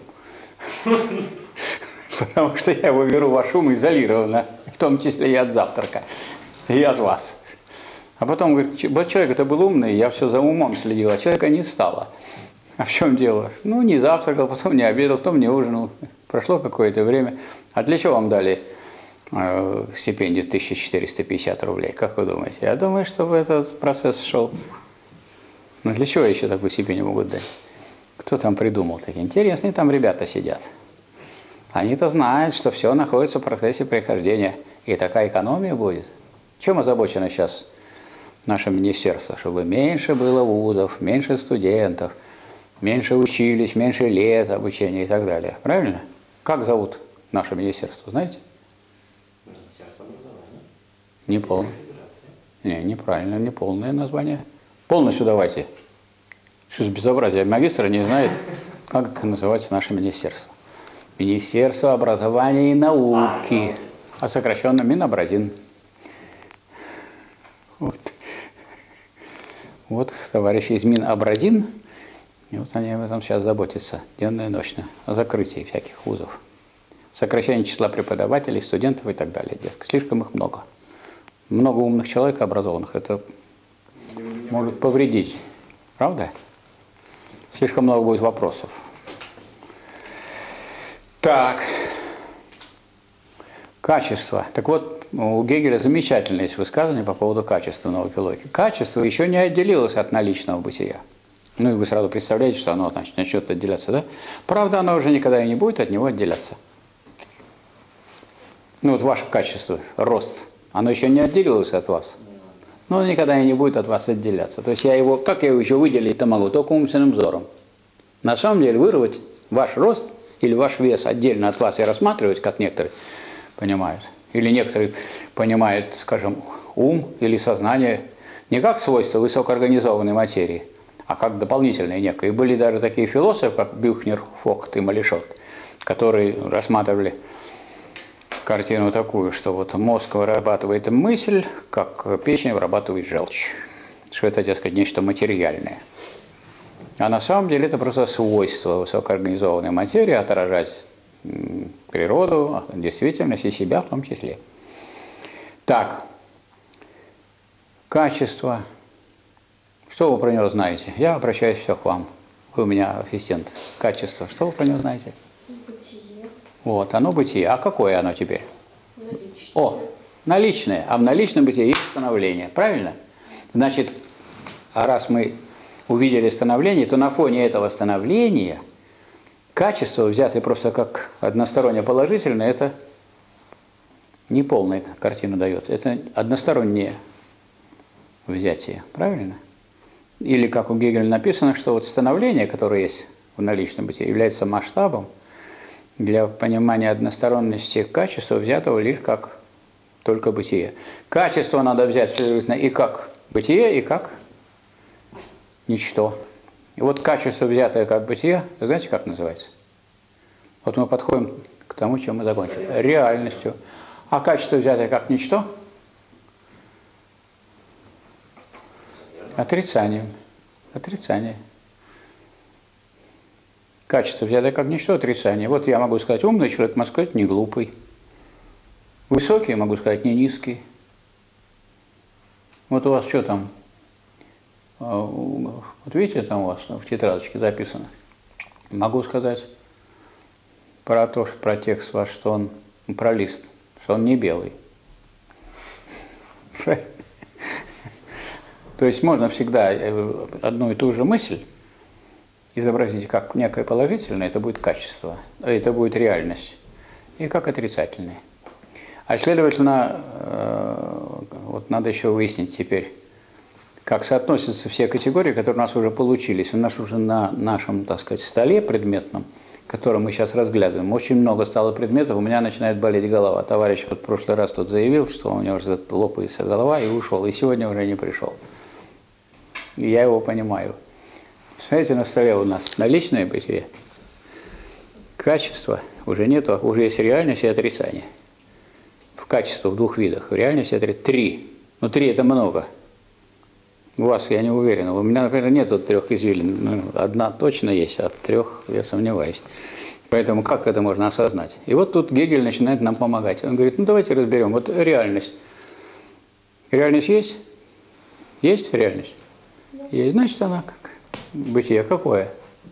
Потому что я его беру ваш ум изолированно, в том числе и от завтрака, и от вас. А потом говорит, вот человек это был умный, я все за умом следил, а человека не стало. А в чем дело? Ну, не завтракал, потом не обедал, потом не ужинал. Прошло какое-то время. А для чего вам дали э, стипендию тысяча четыреста пятьдесят рублей? Как вы думаете? Я думаю, чтобы этот процесс шел. Ну, для чего еще такую стипендию могут дать? Кто там придумал такие? Интересные там ребята сидят. Они-то знают, что все находится в процессе прихождения. И такая экономия будет. Чем озабочено сейчас наше министерство? Чтобы меньше было вузов, меньше студентов, меньше учились, меньше лет обучения и так далее. Правильно? Как зовут наше министерство, знаете? Министерство образования. Не полное. Не, неправильно, не полное название. Полностью давайте. Что за безобразие? Магистр не знает, как называется наше министерство. Министерство образования и науки. А сокращенно Минобразин. Вот. Вот товарищи из Минобразин. И вот они об этом сейчас заботятся денно и ночно, о закрытии всяких вузов. Сокращение числа преподавателей, студентов и так далее. Дескать, слишком их много. Много умных человек, образованных, это может повредить. Правда? Слишком много будет вопросов. Так. Качество. Так вот, у Гегеля замечательное есть высказывание по поводу качества науки логики. Качество еще не отделилось от наличного бытия. Ну и вы сразу представляете, что оно значит, начнет отделяться, да? Правда, оно уже никогда и не будет от него отделяться. Ну вот ваше качество, рост, оно еще не отделилось от вас. Но оно никогда и не будет от вас отделяться. То есть я его, как я его еще выделить-то могу? Только умственным взором. На самом деле вырвать ваш рост или ваш вес отдельно от вас и рассматривать, как некоторые понимают. Или некоторые понимают, скажем, ум или сознание не как свойство высокоорганизованной материи, а как дополнительное некое. И были даже такие философы, как Бюхнер, Фохт и Малишот, которые рассматривали картину такую, что вот мозг вырабатывает мысль, как печень вырабатывает желчь. Что это, так сказать, нечто материальное. А на самом деле это просто свойство высокоорганизованной материи отражать природу, действительность и себя в том числе. Так, качество. Что вы про него знаете? Я обращаюсь все к вам. Вы у меня ассистент. Качество. Что вы про него знаете? Бытие. Вот, оно бытие. А какое оно теперь? Наличное. О, наличное. А в наличном бытие есть становление. Правильно? Значит, а раз мы увидели становление, то на фоне этого становления качество, взятое просто как односторонне положительное, это не полную картину дает. Это одностороннее взятие, правильно? Или, как у Гегеля написано, что вот становление, которое есть в наличном бытии, является масштабом для понимания односторонности качества, взятого лишь как только бытие. Качество надо взять, следовательно, и как бытие, и как ничто. И вот качество, взятое как бытие, вы знаете, как называется? Вот мы подходим к тому, чем мы закончили. Реальностью. А качество, взятое как ничто? Отрицанием. Отрицание. Качество, взятое как ничто, отрицание. Вот я могу сказать умный человек, могу сказать не глупый. Высокий, могу сказать не низкий. Вот у вас что там? Вот видите, там у вас в тетрадочке записано. Могу сказать про то, про текст ваш, что он, про лист, что он не белый. То есть можно всегда одну и ту же мысль изобразить как некое положительное, это будет качество, это будет реальность, и как отрицательное. А следовательно, вот надо еще выяснить теперь, как соотносятся все категории, которые у нас уже получились. У нас уже на нашем, так сказать, столе предметном, который мы сейчас разглядываем, очень много стало предметов, у меня начинает болеть голова. Товарищ вот в прошлый раз тут заявил, что у него уже лопается голова, и ушел, и сегодня уже не пришел. И я его понимаю. Смотрите, на столе у нас наличное бытие, качество уже нету, уже есть реальность и отрицание. В качестве в двух видах. В реальности это три. Но три это много. У вас я не уверен. У меня, например, нету трех извилин. Ну, одна точно есть, а трех я сомневаюсь. Поэтому как это можно осознать? И вот тут Гегель начинает нам помогать. Он говорит, ну давайте разберем. Вот реальность. Реальность есть? Есть реальность? Есть. Значит, она как? Бытие какое?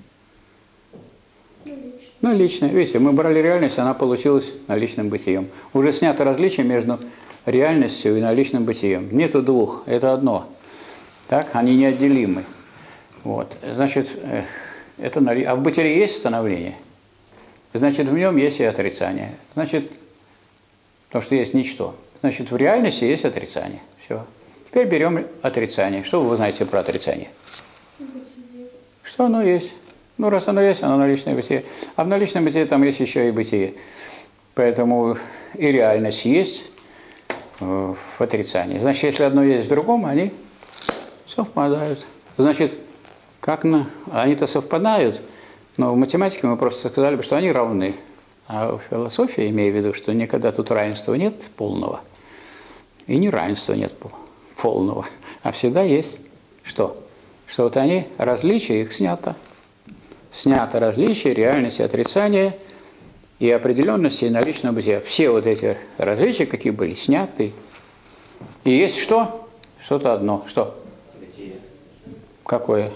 Наличное. Видите, мы брали реальность, она получилась наличным бытием. Уже снято различие между реальностью и наличным бытием. Нету двух, это одно. Так, они неотделимы. Вот. Значит, это нали... а в бытие есть становление? Значит, в нем есть и отрицание. Значит, то, что есть ничто. Значит, в реальности есть отрицание. Все. Теперь берем отрицание. Что вы знаете про отрицание? Что оно есть? Ну, раз оно есть, оно наличное бытие. А в наличном бытие там есть еще и бытие. Поэтому и реальность есть в отрицании. Значит, если одно есть в другом, они совпадают. Значит, как на... они-то совпадают, но в математике мы просто сказали бы, что они равны. А в философии, имея в виду, что никогда тут равенства нет полного, и неравенства нет полного, а всегда есть что? Что вот они, различия, их снято. Снято различие, реальность, отрицание и определенности и наличного бытия. Все вот эти различия, какие были, сняты. И есть что? Что-то одно. Что? Бытие. Какое?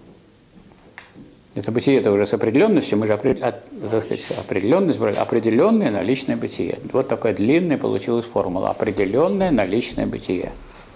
Это бытие, это уже с определенностью, мы же опред... от, так сказать, определенность брали, определенное наличное бытие. Вот такая длинная получилась формула. Определенное наличное бытие.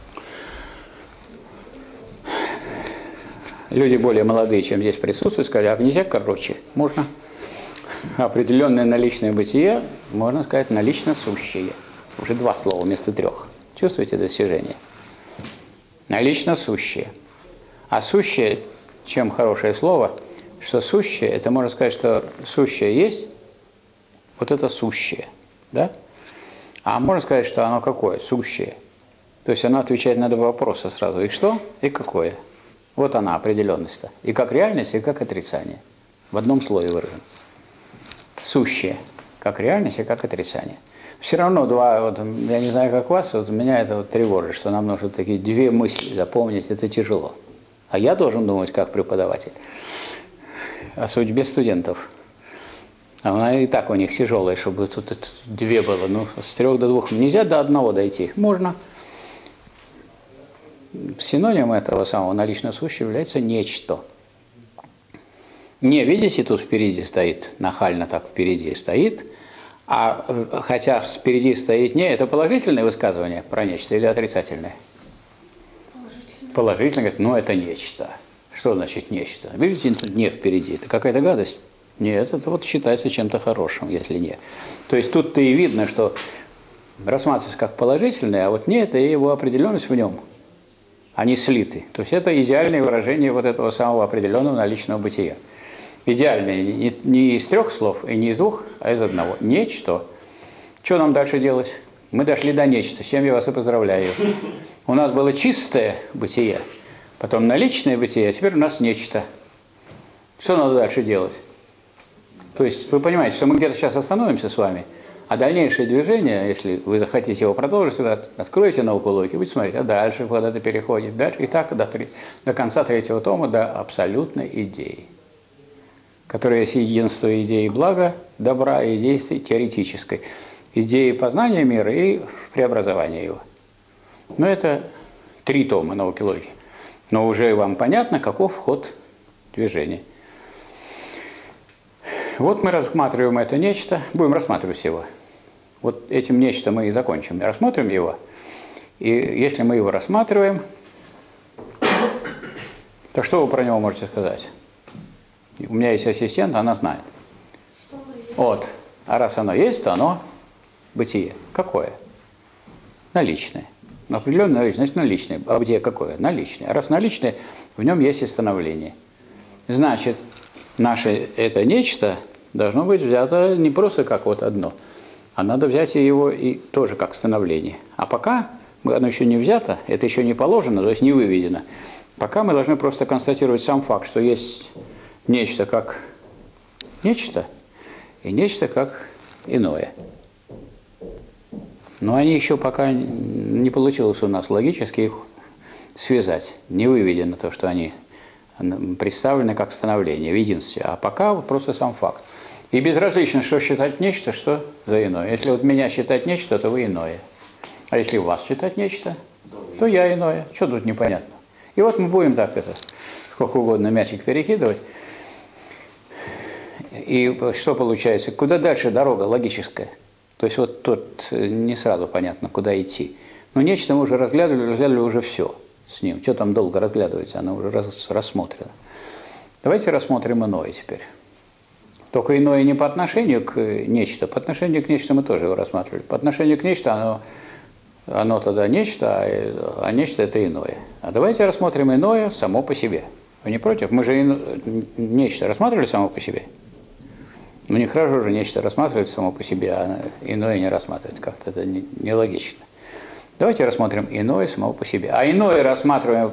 Люди более молодые, чем здесь присутствуют, сказали, а нельзя короче? Можно. Определенное наличное бытие, можно сказать, налично сущее. Уже два слова вместо трех. Чувствуете достижение? Налично сущее. А сущее, чем хорошее слово, что сущее, это можно сказать, что сущее есть, вот это сущее. Да? А можно сказать, что оно какое? Сущее. То есть оно отвечает на два вопроса сразу. И что? И какое? Вот она, определенность-то. И как реальность, и как отрицание. В одном слове выражено. Сущее. Как реальность, и как отрицание. Все равно два, вот, я не знаю, как вас, вот меня это вот тревожит, что нам нужно такие две мысли запомнить, это тяжело. А я должен думать, как преподаватель, о судьбе студентов. А она и так у них тяжелая, чтобы тут две было. Ну, с трех до двух нельзя до одного дойти. Можно. Синоним этого самого налично сущего является нечто. Не, видите, тут впереди стоит, нахально так впереди стоит, а хотя впереди стоит не, это положительное высказывание про нечто или отрицательное? Положительное. Положительное, говорит, ну это нечто. Что значит нечто? Видите, тут не впереди, это какая-то гадость? Нет, это вот считается чем-то хорошим, если не. То есть тут-то и видно, что рассматривается как положительное, а вот не, это и его определенность в нем. они слиты. То есть это идеальное выражение вот этого самого определенного наличного бытия. Идеальное не, не из трех слов и не из двух, а из одного. Нечто. Что нам дальше делать? Мы дошли до нечто, с чем я вас и поздравляю. У нас было чистое бытие, потом наличное бытие, а теперь у нас нечто. Что надо дальше делать? То есть вы понимаете, что мы где-то сейчас остановимся с вами, а дальнейшее движение, если вы захотите его продолжить, вы откроете науку логики, будете смотреть, а дальше куда-то переходит, дальше, и так до, до конца третьего тома, до абсолютной идеи, которая есть единство идеи блага, добра и действий теоретической, идеи познания мира и преобразования его. Но это три тома науки логики. Но уже вам понятно, каков ход движения. Вот мы рассматриваем это нечто, будем рассматривать его. Вот этим нечто мы и закончим. Рассмотрим его. И если мы его рассматриваем, то что вы про него можете сказать? У меня есть ассистент, она знает. Вот. А раз оно есть, то оно бытие. Какое? Наличное. Определенное наличное, значит наличное. А бытие какое? Наличное. А раз наличное, в нем есть и становление. Значит, наше это нечто должно быть взято не просто как вот одно, а надо взять его и тоже как становление. А пока оно еще не взято, это еще не положено, то есть не выведено. Пока мы должны просто констатировать сам факт, что есть нечто как нечто и нечто как иное. Но они еще пока не получилось у нас логически их связать. Не выведено то, что они представлены как становление в единстве. А пока вот просто сам факт. И безразлично, что считать нечто, что за иное. Если вот меня считать нечто, то вы иное. А если вас считать нечто, то я иное. Что тут непонятно? И вот мы будем так это, сколько угодно мячик перекидывать. И что получается? Куда дальше дорога логическая? То есть вот тут не сразу понятно, куда идти. Но нечто мы уже разглядывали, разглядывали уже все с ним. Что там долго разглядывать, оно уже рас, рассмотрено. Давайте рассмотрим иное теперь. Только иное не по отношению к нечто. По отношению к нечто мы тоже его рассматривали. По отношению к нечто оно, оно тогда нечто, а, а нечто это иное. А давайте рассмотрим иное само по себе. Вы не против? Мы же ино, нечто рассматривали само по себе. Ну, нехорошо же нечто рассматривать само по себе, а иное не рассматривать. Как-то это нелогично. Давайте рассмотрим иное само по себе. А иное рассматриваем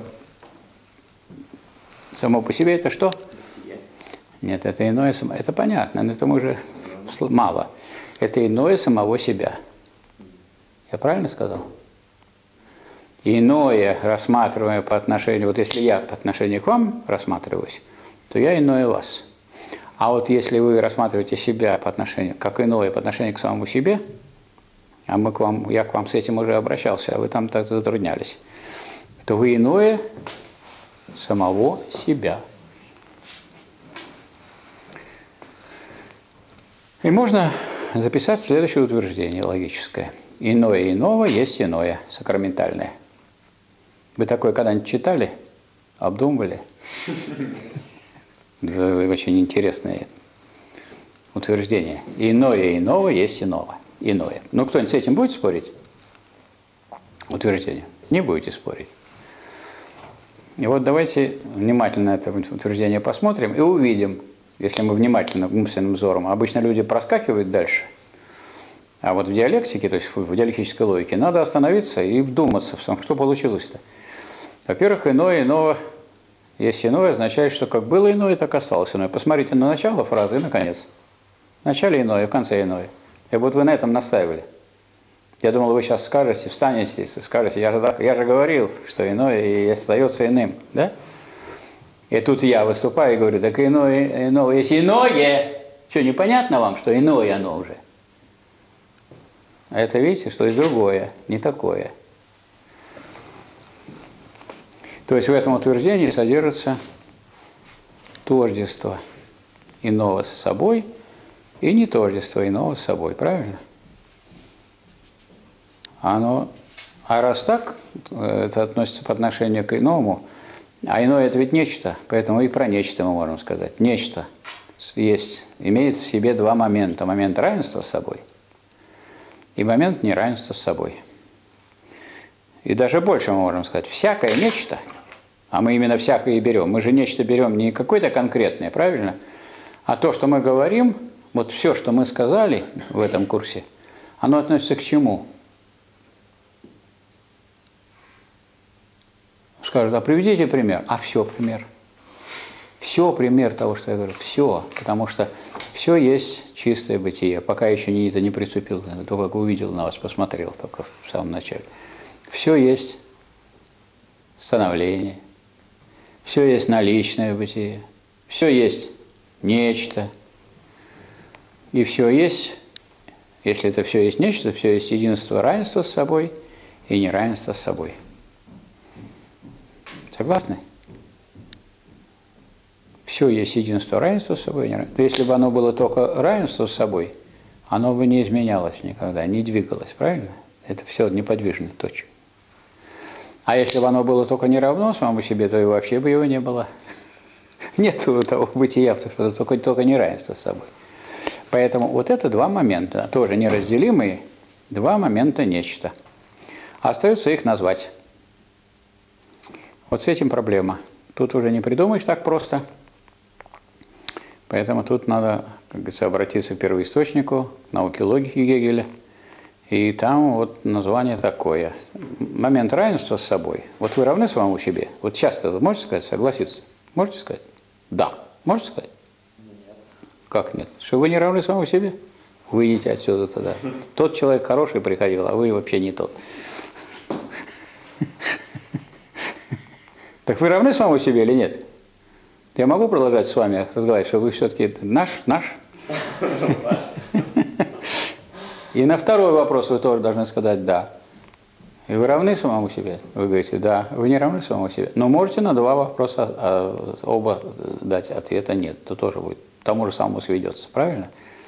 само по себе, это что? Нет, это иное само. Это понятно, но это уже мало. Это иное самого себя. Я правильно сказал? Иное рассматриваем по отношению, вот если я по отношению к вам рассматриваюсь, то я иное вас. А вот если вы рассматриваете себя по отношению, как иное по отношению к самому себе, а мы к вам, я к вам с этим уже обращался, а вы там так затруднялись, то вы иное самого себя. И можно записать следующее утверждение логическое. Иное иного есть иное, сакраментальное. Вы такое когда-нибудь читали? Обдумывали? Это очень интересное утверждение. Иное иного есть иного. Иное. Ну, кто-нибудь с этим будет спорить? Утверждение. Не будете спорить. И вот давайте внимательно это утверждение посмотрим и увидим, если мы внимательно, мысленным взором. Обычно люди проскакивают дальше. А вот в диалектике, то есть в диалектической логике, надо остановиться и вдуматься в том, что получилось-то. Во-первых, иное иного есть иное, означает, что как было иное, так осталось иное. Посмотрите на начало фразы и на конец. В начале иное, в конце иное. И вот вы на этом настаивали. Я думал, вы сейчас скажете, встанете и скажете, я же, я же говорил, что иное и остается иным. Да? И тут я выступаю и говорю, так иное, иное есть иное. Что, непонятно вам, что иное оно уже? А это, видите, что есть другое, не такое. То есть в этом утверждении содержится тождество иного с собой и не тождество иного с собой, правильно? Оно, а раз так, это относится по отношению к иному, а иное это ведь нечто, поэтому и про нечто мы можем сказать. Нечто есть, имеет в себе два момента. Момент равенства с собой и момент неравенства с собой. И даже больше мы можем сказать, всякое нечто, а мы именно всякое и берем. Мы же нечто берем не какое-то конкретное, правильно? А то, что мы говорим, вот все, что мы сказали в этом курсе, оно относится к чему? Скажут, а приведите пример. А все пример. Все пример того, что я говорю. Все. Потому что все есть чистое бытие. Пока еще не, это не приступил, только увидел на вас, посмотрел только в самом начале. Все есть становление. Все есть наличное бытие. Все есть нечто. И все есть, если это все есть нечто, все есть единство, равенство с собой и неравенство с собой. Согласны? Все есть единство, равенство с собой. То если бы оно было только равенство с собой, оно бы не изменялось никогда, не двигалось, правильно? Это все неподвижно, точно. А если бы оно было только не равно самому себе, то и вообще бы его не было. Нет того бытия, потому что это только, только неравенство с собой. Поэтому вот это два момента, тоже неразделимые, два момента нечто. Остается их назвать. Вот с этим проблема. Тут уже не придумаешь так просто. Поэтому тут надо, как говорится, обратиться к первоисточнику, к науке логики Гегеля. И там вот название такое. Момент равенства с собой. Вот вы равны самому себе? Вот часто вы можете сказать, согласиться? Можете сказать? Да. Можете сказать? Нет. Как нет? Что вы не равны самому себе? Выйдите отсюда тогда. Тот человек хороший приходил, а вы вообще не тот. Так вы равны самому себе или нет? Я могу продолжать с вами разговаривать, что вы все-таки наш, наш? И на второй вопрос вы тоже должны сказать «да». И вы равны самому себе? Вы говорите «да». Вы не равны самому себе? Но можете на два вопроса а, оба дать ответа «нет». То тоже будет к тому же самому сведется. Правильно?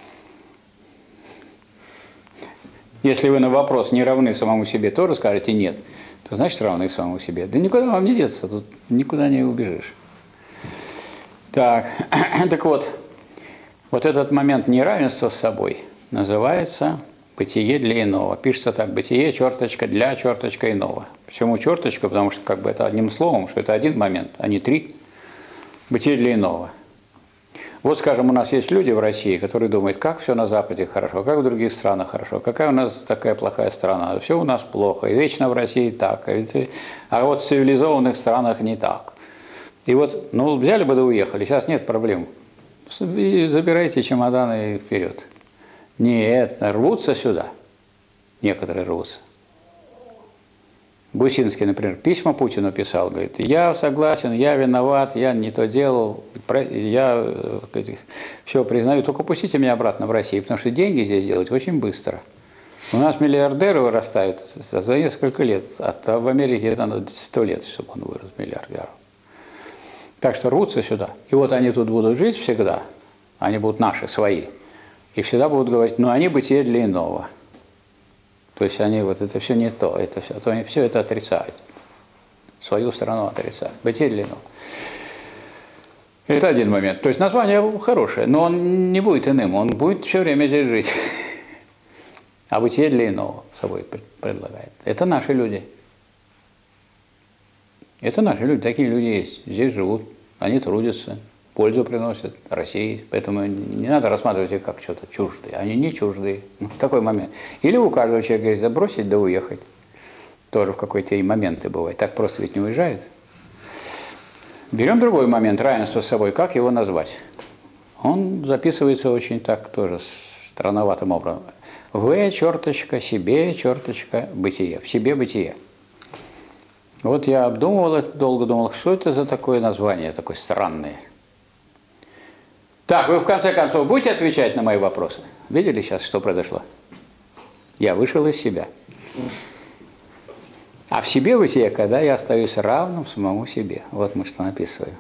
Если вы на вопрос «не равны самому себе» тоже скажете «нет», то значит равны самому себе. Да никуда вам не деться, тут никуда не убежишь. Так, так вот, вот этот момент неравенства с собой называется бытие для иного. Пишется так: бытие, черточка, для, черточка, иного. Почему черточка? Потому что как бы это одним словом, что это один момент, а не три. Бытие для иного. Вот, скажем, у нас есть люди в России, которые думают, как все на Западе хорошо, как в других странах хорошо, какая у нас такая плохая страна, все у нас плохо, и вечно в России так, а вот в цивилизованных странах не так. И вот, ну, взяли бы да уехали, сейчас нет проблем. Забирайте чемоданы и вперед. Нет, рвутся сюда. Некоторые рвутся. Гусинский, например, письма Путину писал, говорит, я согласен, я виноват, я не то делал, я все признаю, только пустите меня обратно в Россию, потому что деньги здесь делать очень быстро. У нас миллиардеры вырастают за несколько лет, а в Америке это надо сто лет, чтобы он вырос миллиардером. Так что рвутся сюда. И вот они тут будут жить всегда, они будут наши, свои, и всегда будут говорить, ну они бытие для иного. То есть они вот это все не то, это все, то они все это отрицают. Свою сторону отрицают. Бытие для иного. Это один момент. То есть название хорошее, но он не будет иным, он будет все время здесь жить. А бытие для иного собой предлагает. Это наши люди. Это наши люди, такие люди есть. Здесь живут, они трудятся, пользу приносят России. Поэтому не надо рассматривать их как что-то чуждые. Они не чуждые. Такой момент. Или у каждого человека есть да бросить, да уехать. Тоже в какой-то и моменты бывает. Так просто ведь не уезжают. Берем другой момент, равенство с собой. Как его назвать? Он записывается очень так тоже странноватым образом. В, черточка, себе, черточка, бытие. В себе бытие. Вот я обдумывал это, долго думал, что это за такое название, такое странное. Так, вы в конце концов будете отвечать на мои вопросы? Видели сейчас, что произошло? Я вышел из себя. А в себе бытие, когда я остаюсь равным самому себе. Вот мы что написываем.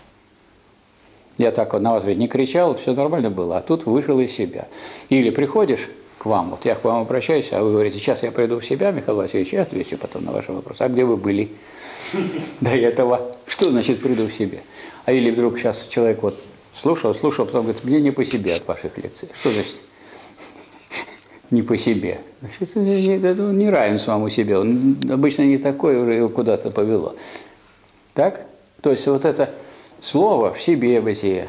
Я так вот на вас ведь не кричал, все нормально было, а тут вышел из себя. Или приходишь к вам, вот я к вам обращаюсь, а вы говорите, сейчас я приду в себя, Михаил Васильевич, я отвечу потом на ваши вопросы. А где вы были до этого? Что значит приду в себя? А или вдруг сейчас человек вот слушал, слушал, потом говорит, мне не по себе от ваших лекций. Что значит? не по себе. Значит, это он не равен самому себе. Он обычно не такой, уже его куда-то повело. Так? То есть вот это слово в себе бытие.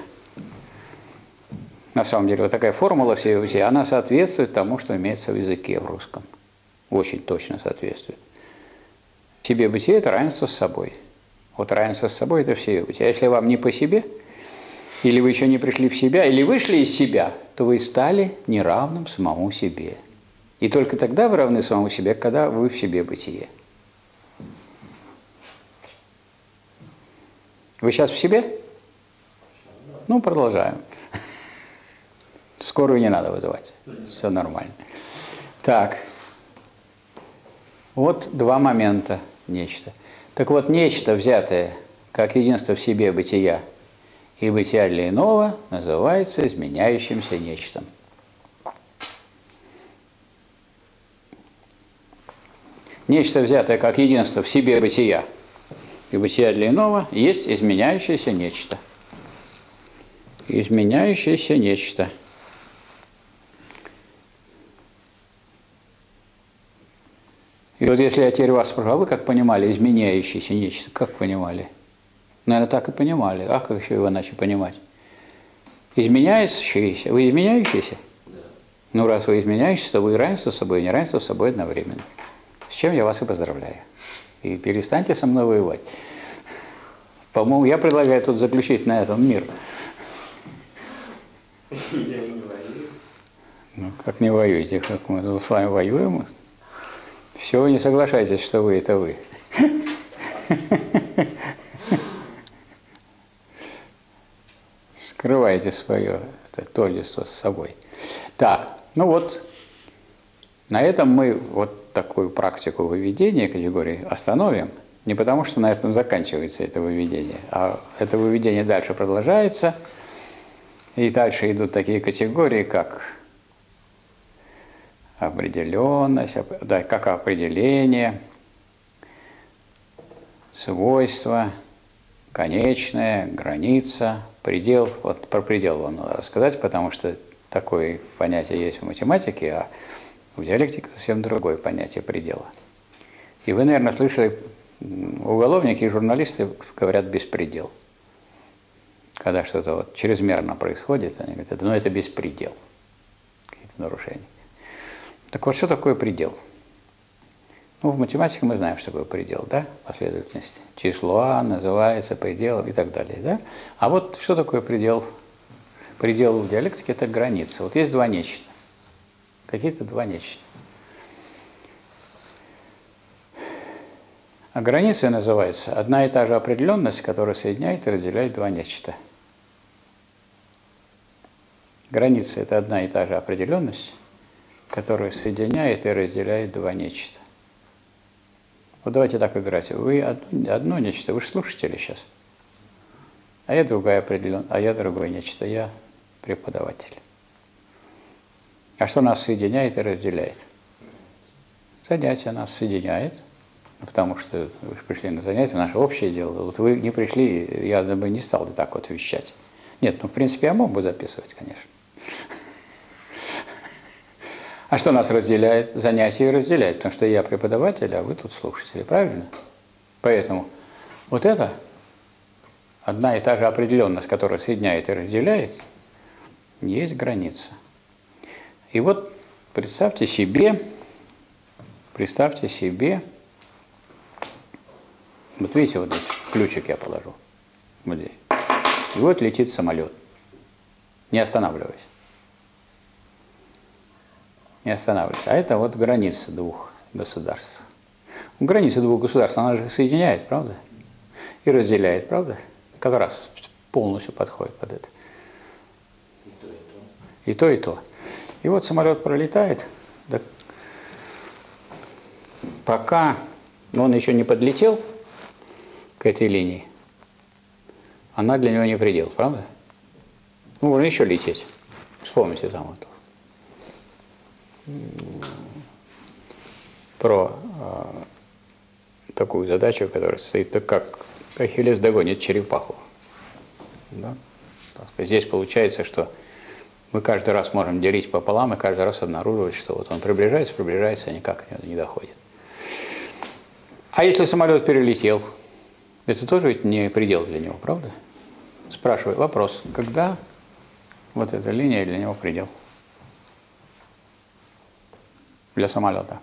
На самом деле, вот такая формула в себе бытия, она соответствует тому, что имеется в языке в русском. Очень точно соответствует. В себе бытие – это равенство с собой. Вот равенство с собой – это в себе бытие. А если вам не по себе, или вы еще не пришли в себя, или вышли из себя, то вы стали неравным самому себе. И только тогда вы равны самому себе, когда вы в себе бытие. Вы сейчас в себе? Ну, продолжаем. Скорую не надо вызывать. Все нормально. Так. Вот два момента нечто. Так вот, нечто, взятое как единство в себе бытия и бытия для иного, называется изменяющимся нечтом. Нечто, взятое как единство в себе бытия и бытия для иного, есть изменяющееся нечто. Изменяющееся нечто. И вот если я теперь вас спрошу, а вы как понимали изменяющееся нечто? Как понимали? Наверное, так и понимали. А как еще его иначе понимать? Изменяющееся? Вы изменяющиеся? Да. Ну, раз вы изменяющиеся, то вы равенство с собой и неравенство с собой одновременно. С чем я вас и поздравляю. И перестаньте со мной воевать. По-моему, я предлагаю тут заключить на этом мир. Я не воюю. Ну, как не воюете? Как мы с вами воюем? Все, вы не соглашаетесь, что вы – это вы. Скрываете свое это, тождество с собой. Так, ну вот, на этом мы вот такую практику выведения категории остановим. Не потому, что на этом заканчивается это выведение, а это выведение дальше продолжается. И дальше идут такие категории, как определенность, да, как определение, свойство, конечная, граница, предел. Вот про предел вам надо рассказать, потому что такое понятие есть в математике, а в диалектике совсем другое понятие предела. И вы, наверное, слышали, уголовники и журналисты говорят «беспредел». Когда что-то вот чрезмерно происходит, они говорят, ну это беспредел, какие-то нарушения. Так вот, что такое предел? Ну, в математике мы знаем, что такое предел, да, последовательность. Число А называется пределом и так далее, да. А вот что такое предел? Предел в диалектике – это граница. Вот есть два нечто. Какие-то два нечто. А границей называется одна и та же определенность, которая соединяет и разделяет два нечто. Граница – это одна и та же определенность, которая соединяет и разделяет два нечто. Вот давайте так играть. Вы одно, одно нечто, вы же слушатели сейчас. А я другая определенная, а я другое нечто, я преподаватель. А что нас соединяет и разделяет? Занятие нас соединяет, потому что вы пришли на занятие, наше общее дело. Вот вы не пришли, я бы не стал так вот вещать. Нет, ну в принципе я мог бы записывать, конечно. А что нас разделяет? Занятие разделяет, потому что я преподаватель, а вы тут слушатели, правильно? Поэтому вот это одна и та же определенность, которая соединяет и разделяет, есть граница. И вот представьте себе, представьте себе, вот видите, вот здесь ключик я положу, вот здесь. И вот летит самолет, не останавливаясь. Не останавливаясь. А это вот граница двух государств. Граница двух государств, она же соединяет, правда? И разделяет, правда? Как раз полностью подходит под это. И то, и то. И то. И вот самолет пролетает, да, пока он еще не подлетел к этой линии, она для него не предел, правда? Ну, можно еще лететь. Вспомните там вот. Про э, такую задачу, которая состоит, как Ахиллес догонит черепаху. Да? Здесь получается, что Мы каждый раз можем делить пополам и каждый раз обнаруживать, что вот он приближается, приближается, а никак не доходит. А если самолет перелетел, это тоже ведь не предел для него, правда? Спрашиваю, вопрос, когда вот эта линия для него предел? Для самолета.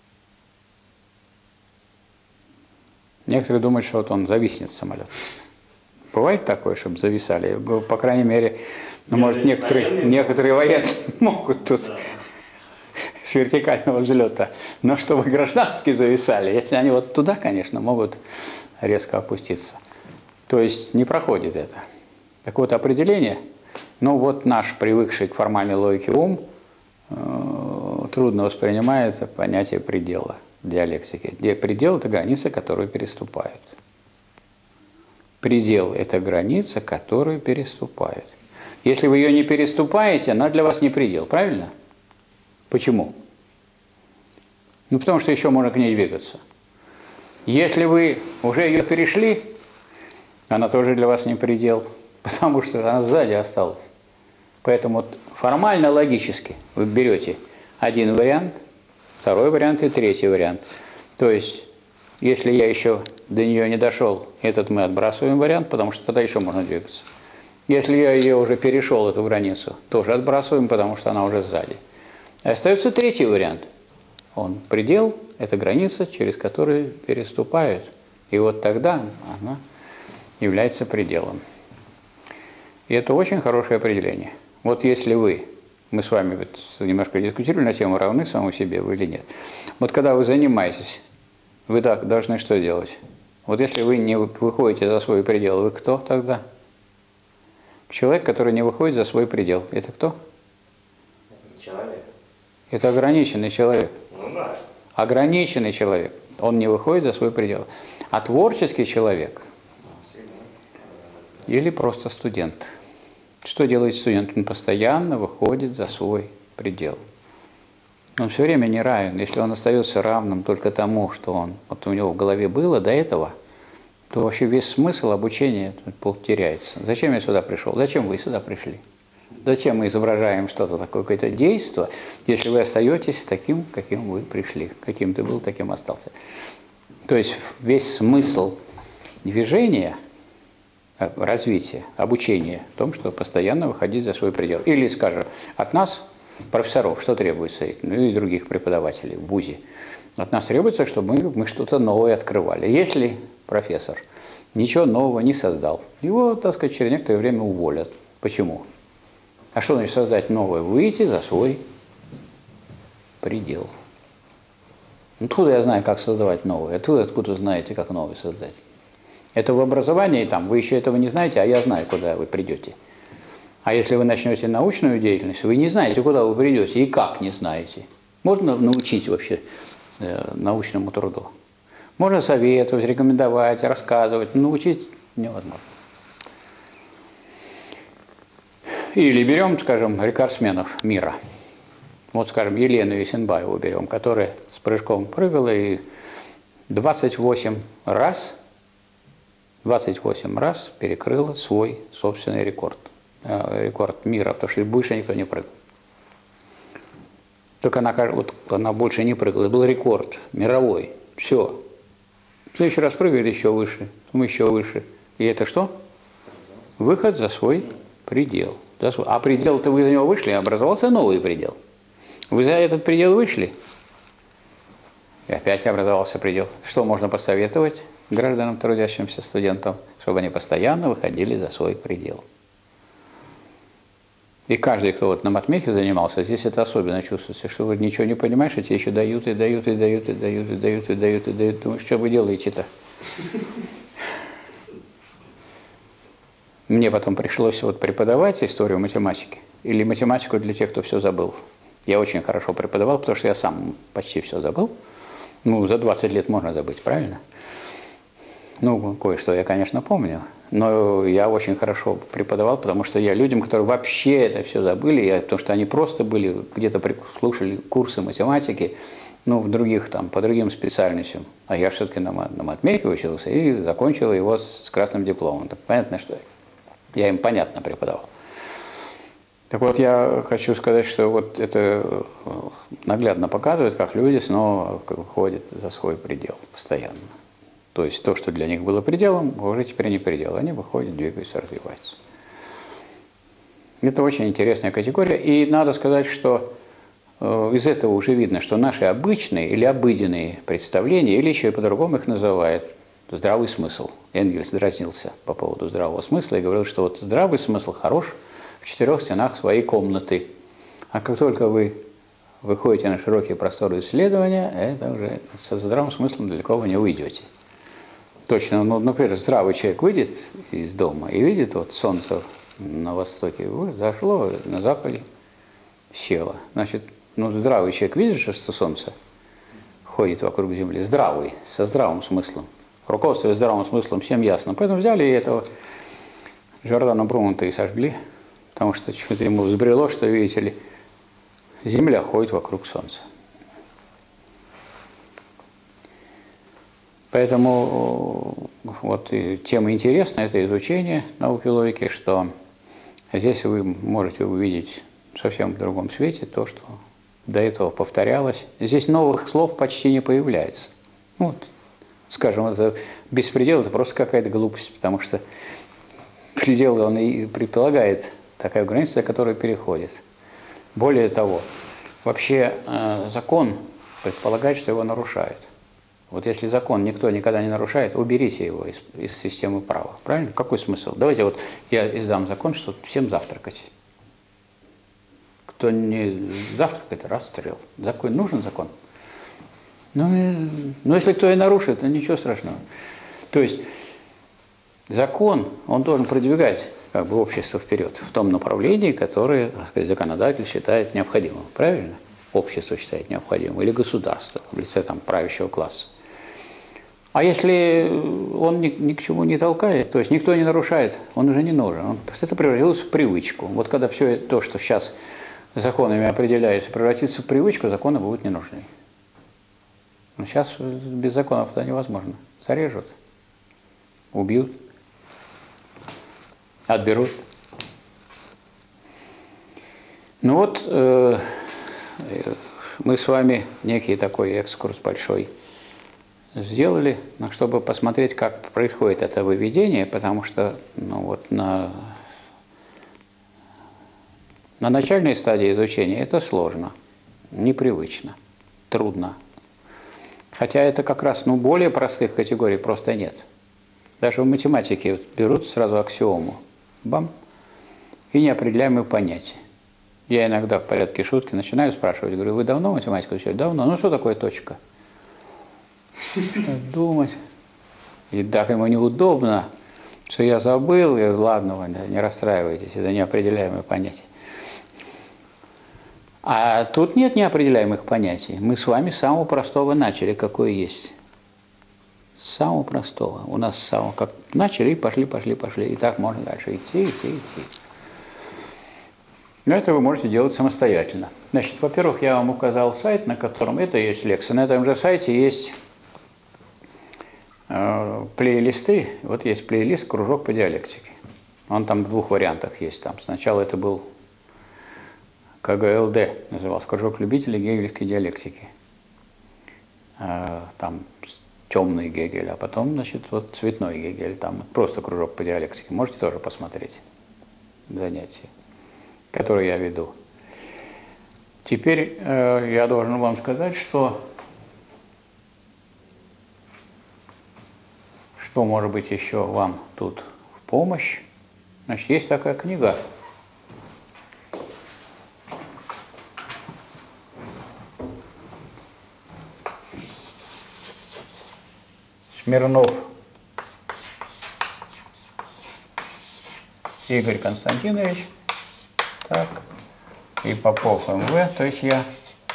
Некоторые думают, что вот он зависнет самолет. Бывает такое, чтобы зависали? По крайней мере, ну, может, некоторые, некоторые военные могут тут да. с вертикального взлета, но чтобы гражданские зависали, если они вот туда, конечно, могут резко опуститься. То есть не проходит это. Так вот, определение, ну вот наш привыкший к формальной логике ум э, трудно воспринимает понятие предела в диалектике. Где предел – это граница, которую переступают. Предел – это граница, которую переступают. Если вы ее не переступаете, она для вас не предел, правильно? Почему? Ну, потому что еще можно к ней двигаться. Если вы уже ее перешли, она тоже для вас не предел, потому что она сзади осталась. Поэтому вот формально, логически вы берете один вариант, второй вариант и третий вариант. То есть, если я еще до нее не дошел, этот мы отбрасываем вариант, потому что тогда еще можно двигаться. Если я ее уже перешел, эту границу, тоже отбрасываем, потому что она уже сзади. И остается третий вариант. Он предел, это граница, через которую переступают. И вот тогда она является пределом. И это очень хорошее определение. Вот если вы, мы с вами вот немножко дискутировали на тему, равны самому себе вы или нет. Вот когда вы занимаетесь, вы так должны что делать? Вот если вы не выходите за свой предел, вы кто тогда? Человек, который не выходит за свой предел. Это кто? Человек. Это ограниченный человек. Ну да. Ограниченный человек. Он не выходит за свой предел. А творческий человек или просто студент. Что делает студент? Он постоянно выходит за свой предел. Он все время не равен. Если он остается равным только тому, что он, вот у него в голове было до этого, то вообще весь смысл обучения теряется. Зачем я сюда пришел? Зачем вы сюда пришли? Зачем мы изображаем что-то такое, какое-то действие, если вы остаетесь таким, каким вы пришли? Каким ты был, таким остался. То есть весь смысл движения, развития, обучения в том, что постоянно выходить за свой предел. Или, скажем, от нас, профессоров, что требуется, ну и других преподавателей в ВУЗе, от нас требуется, чтобы мы, мы что-то новое открывали. Если профессор ничего нового не создал, его, так сказать, через некоторое время уволят. Почему? А что значит создать новое? Выйти за свой предел. Откуда я знаю, как создавать новое? Откуда, откуда знаете, как новое создать? Это в образовании, там, вы еще этого не знаете, а я знаю, куда вы придете. А если вы начнете научную деятельность, вы не знаете, куда вы придете и как не знаете. Можно научить вообще э, научному труду. Можно советовать, рекомендовать, рассказывать, научить невозможно. Или берем, скажем, рекордсменов мира. Вот, скажем, Елену Есенбаеву берем, которая с прыжком прыгала и двадцать восемь раз, двадцать восемь раз перекрыла свой собственный рекорд. Рекорд мира, потому что больше никто не прыгал. Только она, вот, она больше не прыгала. Это был рекорд мировой. Все. В следующий раз прыгает еще выше, еще выше. И это что? Выход за свой предел. А предел-то вы за него вышли, образовался новый предел. Вы за этот предел вышли, и опять образовался предел. Что можно посоветовать гражданам, трудящимся, студентам, чтобы они постоянно выходили за свой предел? И каждый, кто вот на матмехе занимался, здесь это особенно чувствуется, что вы ничего не понимаешь, и тебе еще дают, и дают, и дают, и дают, и дают, и дают, и дают. Думаешь, что вы делаете-то? Мне потом пришлось вот преподавать историю математики, или математику для тех, кто все забыл. Я очень хорошо преподавал, потому что я сам почти все забыл. Ну, за двадцать лет можно забыть, правильно? Ну, кое-что я, конечно, помню. Но я очень хорошо преподавал, потому что я людям, которые вообще это все забыли, я, потому что они просто были, где-то слушали курсы математики, ну, в других, там, по другим специальностям. А я все-таки на, на матмехе учился и закончил его с, с красным дипломом. Так понятно, что я им понятно преподавал. Так вот, я хочу сказать, что вот это наглядно показывает, как люди снова выходят за свой предел постоянно. То есть то, что для них было пределом, уже теперь не предел. Они выходят, двигаются, развиваются. Это очень интересная категория. И надо сказать, что э, из этого уже видно, что наши обычные или обыденные представления, или еще и по-другому их называют, здравый смысл. Энгельс дразнился по поводу здравого смысла и говорил, что вот здравый смысл хорош в четырех стенах своей комнаты. А как только вы выходите на широкие просторы исследования, это уже со здравым смыслом далеко вы не уйдете. Точно, ну, например, здравый человек выйдет из дома и видит, вот солнце на востоке зашло, на западе село. Значит, ну, здравый человек видит, что солнце ходит вокруг Земли. Здравый, со здравым смыслом. Руководствуясь здравым смыслом, всем ясно. Поэтому взяли и этого Джордано Бруно-то и сожгли. Потому что что-то ему взбрело, что, видите ли, Земля ходит вокруг Солнца. Поэтому вот и тема интересная, это изучение науки логики, что здесь вы можете увидеть совсем в другом свете то, что до этого повторялось. Здесь новых слов почти не появляется. Вот, скажем, это беспредел, это просто какая-то глупость, потому что предел, он и предполагает такая граница, за которую переходит. Более того, вообще э, закон предполагает, что его нарушают. Вот если закон никто никогда не нарушает, уберите его из, из системы права. Правильно? Какой смысл? Давайте вот я издам закон, что всем завтракать. Кто не завтракает, расстрел. Закон, нужен закон? Ну, ну, если кто и нарушит, то ничего страшного. То есть закон, он должен продвигать как бы общество вперед в том направлении, которое, так сказать, законодатель считает необходимым. Правильно? Общество считает необходимым. Или государство в лице там правящего класса. А если он ни, ни к чему не толкает, то есть никто не нарушает, он уже не нужен. Он, это превратилось в привычку. Вот когда все то, что сейчас законами определяется, превратится в привычку, законы будут не нужны. Но сейчас без законов это невозможно. Зарежут, убьют, отберут. Ну вот, э, мы с вами некий такой экскурс большой сделали, чтобы посмотреть, как происходит это выведение, потому что ну, вот на, на начальной стадии изучения это сложно, непривычно, трудно. Хотя это как раз ну, более простых категорий просто нет. Даже в математике вот берут сразу аксиому, бам, и неопределяемые понятия. Я иногда в порядке шутки начинаю спрашивать, говорю, вы давно математику изучали? Давно. Ну что такое точка? Думать. И так ему неудобно, что я забыл, и ладно, вы не расстраивайтесь, это неопределяемые понятия. А тут нет неопределяемых понятий. Мы с вами с самого простого начали, какое есть. С самого простого. У нас с самого как начали, и пошли, пошли, пошли. И так можно дальше идти, идти, идти. Но это вы можете делать самостоятельно. Значит, во-первых, я вам указал сайт, на котором это есть лекция. На этом же сайте есть э, плейлисты. Вот есть плейлист «Кружок по диалектике». Он там в двух вариантах есть. Там сначала это был ка гэ эл дэ, назывался «Кружок любителей гегельской диалектики». Э, там темный Гегель, а потом, значит, вот цветной Гегель. Там просто «Кружок по диалектике». Можете тоже посмотреть занятия, который я веду. Теперь э, я должен вам сказать, что, что может быть еще вам тут в помощь. Значит, есть такая книга. Смирнов Игорь Константинович. Так, и Попов эм вэ, то есть я.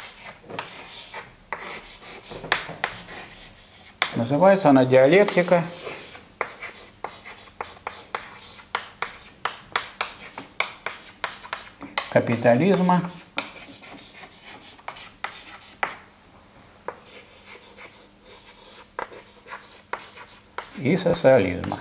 Называется она «Диалектика капитализма и социализма».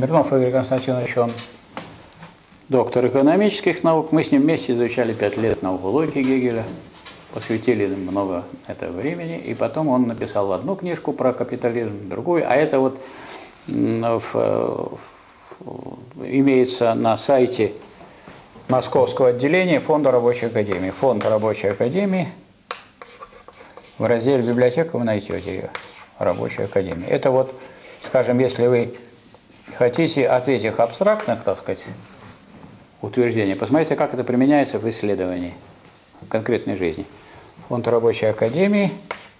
Смирнов Игорь Константинович, он доктор экономических наук. Мы с ним вместе изучали пять лет науку логики Гегеля, посвятили много этого времени, и потом он написал одну книжку про капитализм, другую, а это вот в, в, имеется на сайте Московского отделения Фонда Рабочей Академии. Фонд Рабочей Академии, в разделе «Библиотека» вы найдете ее, Рабочая Академия. Это вот, скажем, если вы хотите от этих абстрактных, так сказать, утверждений, посмотрите, как это применяется в исследовании в конкретной жизни. Фонд Рабочей Академии.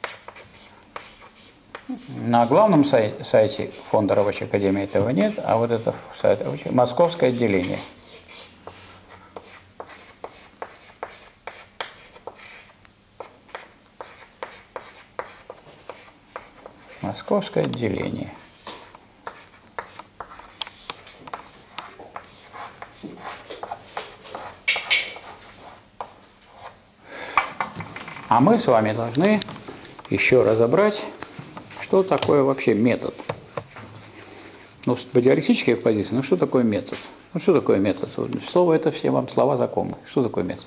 На главном сайте, сайте Фонда Рабочей Академии этого нет, а вот это сайт Московское отделение. Московское отделение. А мы с вами должны еще разобрать, что такое вообще метод. Ну, по диалектической позиции, ну что такое метод? Ну что такое метод? Слово это все вам слова знакомы. Что такое метод?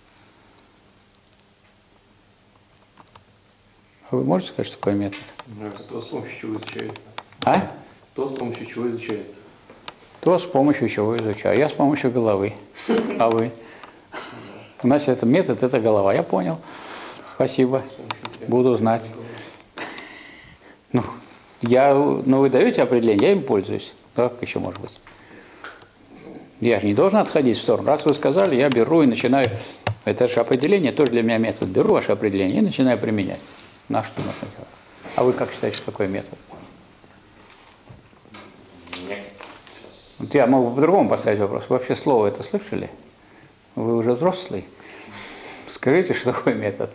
Вы можете сказать, что такое метод? Ну, это то, с помощью чего изучается. А? То, с помощью чего изучается. То, с помощью чего изучаю. Я с помощью головы. А вы? У нас это метод, это голова. Я понял. Спасибо. Буду знать. Ну, я, ну, вы даете определение, я им пользуюсь. Как еще может быть? Я же не должен отходить в сторону. Раз вы сказали, я беру и начинаю. Это же определение, тоже для меня метод. Беру ваше определение и начинаю применять. На что нужно делать? А вы как считаете, что такое метод? Нет. Вот я могу по-другому поставить вопрос. Вы вообще слово это слышали? Вы уже взрослый? Скажите, что такое метод?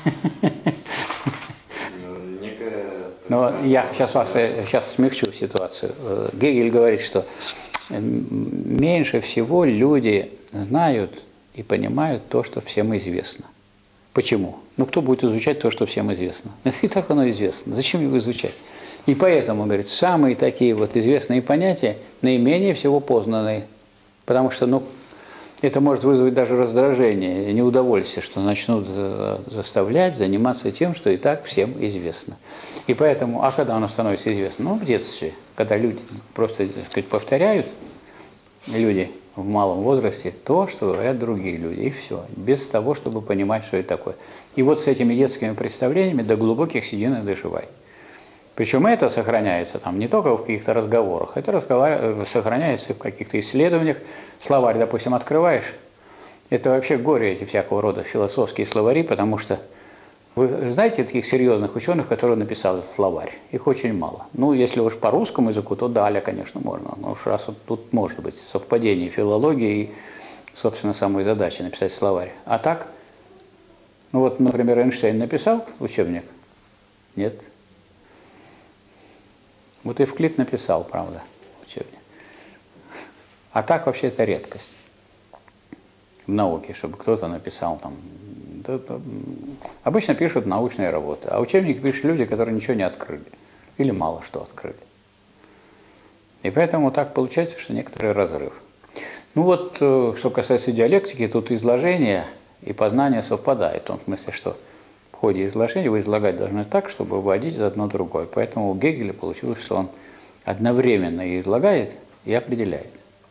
Ну, некая... Но я сейчас вас сейчас смягчу ситуацию. Гегель говорит, что меньше всего люди знают и понимают то, что всем известно. Почему? Ну, кто будет изучать то, что всем известно? Это и так оно известно. Зачем его изучать? И поэтому, говорит, самые такие вот известные понятия наименее всего познанные. Потому что, ну, это может вызвать даже раздражение, неудовольствие, что начнут заставлять заниматься тем, что и так всем известно. И поэтому, а когда оно становится известно? Ну, в детстве, когда люди просто, так сказать, повторяют, люди в малом возрасте, то, что говорят другие люди, и все, без того, чтобы понимать, что это такое. И вот с этими детскими представлениями до глубоких седин и доживай. Причем это сохраняется там не только в каких-то разговорах, это разговор... сохраняется в каких-то исследованиях. Словарь, допустим, открываешь, это вообще горе эти всякого рода философские словари, потому что вы знаете таких серьезных ученых, которые написали этот словарь? Их очень мало. Ну, если уж по русскому языку, то Даля, конечно, можно. Но уж раз вот тут может быть совпадение филологии и, собственно, самой задачи написать словарь. А так, ну вот, например, Эйнштейн написал учебник? Нет. Вот Евклид написал, правда, учебник. А так вообще это редкость в науке, чтобы кто-то написал там. Обычно пишут научные работы, а учебники пишут люди, которые ничего не открыли или мало что открыли. И поэтому так получается, что некоторый разрыв. Ну вот, что касается диалектики, тут изложение и познание совпадает, в том смысле, что в ходе изложения вы излагать должны так, чтобы вводить одно другое. Поэтому у Гегеля получилось, что он одновременно и излагает, и определяет.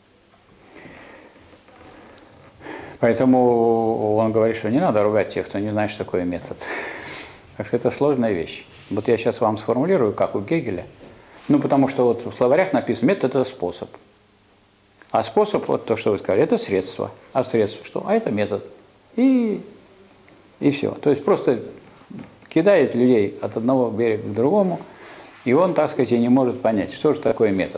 Поэтому он говорит, что не надо ругать тех, кто не знает, что такое метод. Так что это сложная вещь. Вот я сейчас вам сформулирую, как у Гегеля. Ну, потому что вот в словарях написано, метод – это способ. А способ, вот то, что вы сказали, это средство. А средство что? А это метод. И, и все. То есть просто кидает людей от одного берега к другому, и он, так сказать, и не может понять, что же такое метод.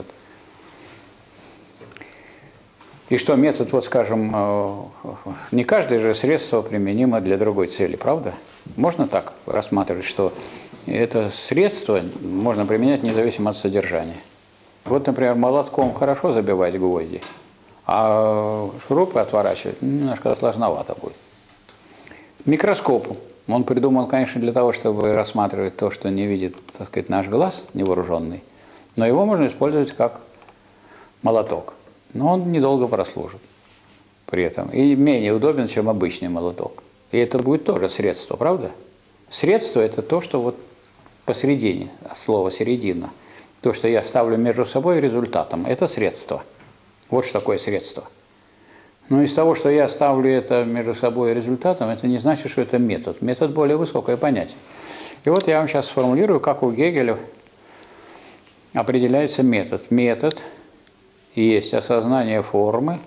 И что метод, вот скажем, не каждое же средство применимо для другой цели, правда? Можно так рассматривать, что это средство можно применять независимо от содержания. Вот, например, молотком хорошо забивать гвозди, а шурупы отворачивать немножко сложновато будет. Микроскоп. Он придуман, конечно, для того, чтобы рассматривать то, что не видит, так сказать, наш глаз невооруженный, но его можно использовать как молоток, но он недолго прослужит при этом и менее удобен, чем обычный молоток. И это будет тоже средство, правда? Средство – это то, что вот посередине, слово «середина». То, что я ставлю между собой и результатом, это средство. Вот что такое средство. Но из того, что я ставлю это между собой и результатом, это не значит, что это метод. Метод – более высокое понятие. И вот я вам сейчас сформулирую, как у Гегеля определяется метод. Метод есть осознание формы.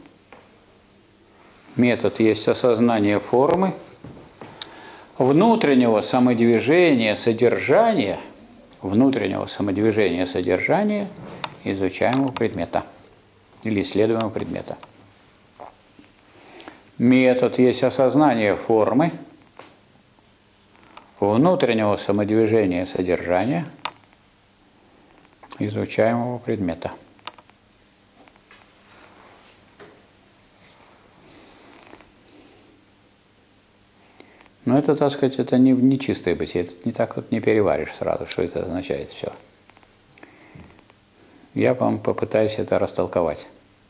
Метод есть осознание формы, внутреннего самодвижения, содержания, внутреннего самодвижения, содержания изучаемого предмета или исследуемого предмета. Метод есть осознание формы, внутреннего самодвижения, содержания изучаемого предмета. Но это, так сказать, это не, не чистое бытие, это не так вот не переваришь сразу, что это означает все. Я вам попытаюсь это растолковать.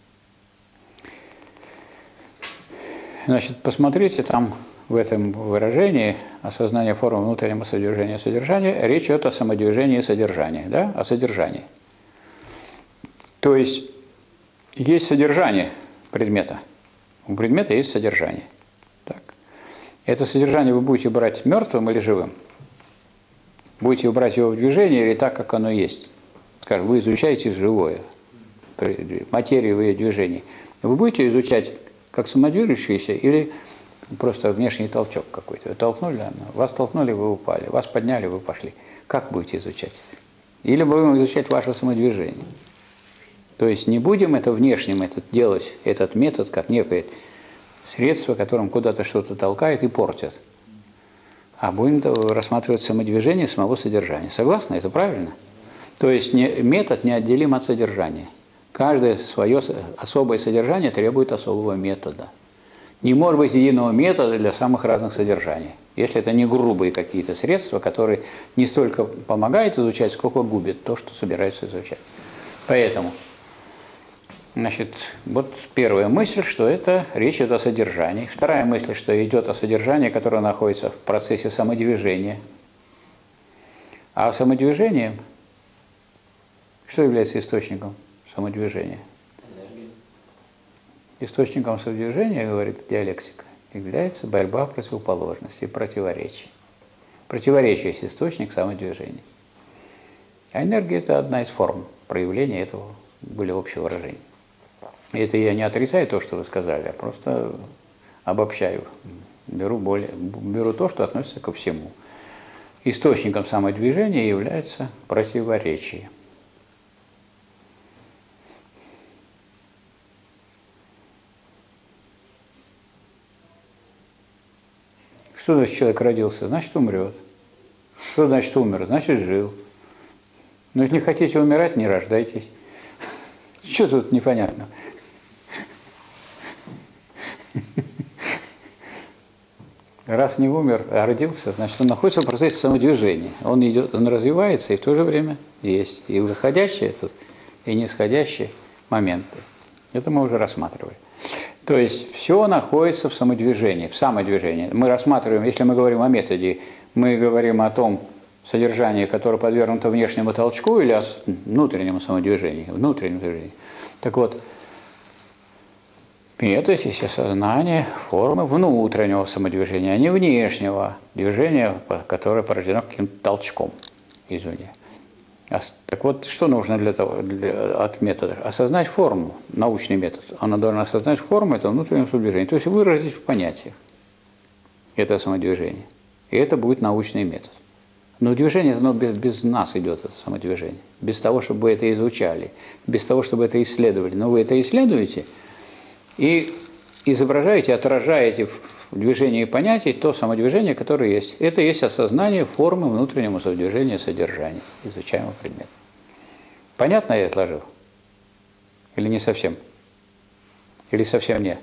Значит, посмотрите, там в этом выражении осознание формы внутреннего содержания содержания речь идет о самодвижении содержания, да, о содержании. То есть есть содержание предмета, у предмета есть содержание. Так. Это содержание вы будете брать мертвым или живым? Будете брать его в движение или так, как оно есть? Скажем, вы изучаете живое, материю в ее движении. Вы будете изучать как самодвижущееся или просто внешний толчок какой-то? Вы толкнули, вас толкнули, вы упали, вас подняли, вы пошли. Как будете изучать? Или будем изучать ваше самодвижение? То есть не будем это внешним этот делать, этот метод, как некое средство, которым куда-то что-то толкает и портит. А будем рассматривать самодвижение самого содержания. Согласны? Это правильно? То есть не, метод неотделим от содержания. Каждое свое особое содержание требует особого метода. Не может быть единого метода для самых разных содержаний. Если это не грубые какие-то средства, которые не столько помогают изучать, сколько губят то, что собираются изучать. Поэтому, значит, вот первая мысль, что это речь идет о содержании. Вторая мысль, что идет о содержании, которое находится в процессе самодвижения. А самодвижением, что является источником самодвижения? Источником самодвижения, говорит диалектика, является борьба противоположностей, противоречий. Противоречие есть источник самодвижения. А энергия – это одна из форм проявления этого более общего выражения. И это я не отрицаю то, что вы сказали, а просто обобщаю. Беру, более, беру то, что относится ко всему. Источником самодвижения является противоречие. Что значит человек родился? Значит, умрет. Что значит умер? Значит, жил. Но если не хотите умирать, не рождайтесь. Что тут непонятно? Раз не умер, а родился, значит, он находится в процессе самодвижения. Он идет, он развивается, и в то же время есть и восходящие тут, и нисходящие моменты. Это мы уже рассматривали. То есть все находится в самодвижении, в самодвижении. Мы рассматриваем, если мы говорим о методе, мы говорим о том содержании, которое подвергнуто внешнему толчку, или о внутреннем самодвижении, внутреннем движении. Так вот, это есть осознание формы внутреннего самодвижения, а не внешнего движения, которое порождено каким-то толчком извне. Так вот, что нужно для того, для, от метода? Осознать форму, научный метод. Она должна осознать форму этого внутреннего самодвижения, то есть выразить в понятиях это самодвижение. И это будет научный метод. Но движение, оно без, без нас идет, это самодвижение. Без того, чтобы вы это изучали, без того, чтобы это исследовали. Но вы это исследуете и изображаете, отражаете в движении понятий то самодвижение, которое есть. Это есть осознание формы внутреннего самодвижения содержания изучаемого предмета. Понятно я изложил? Или не совсем? Или совсем нет?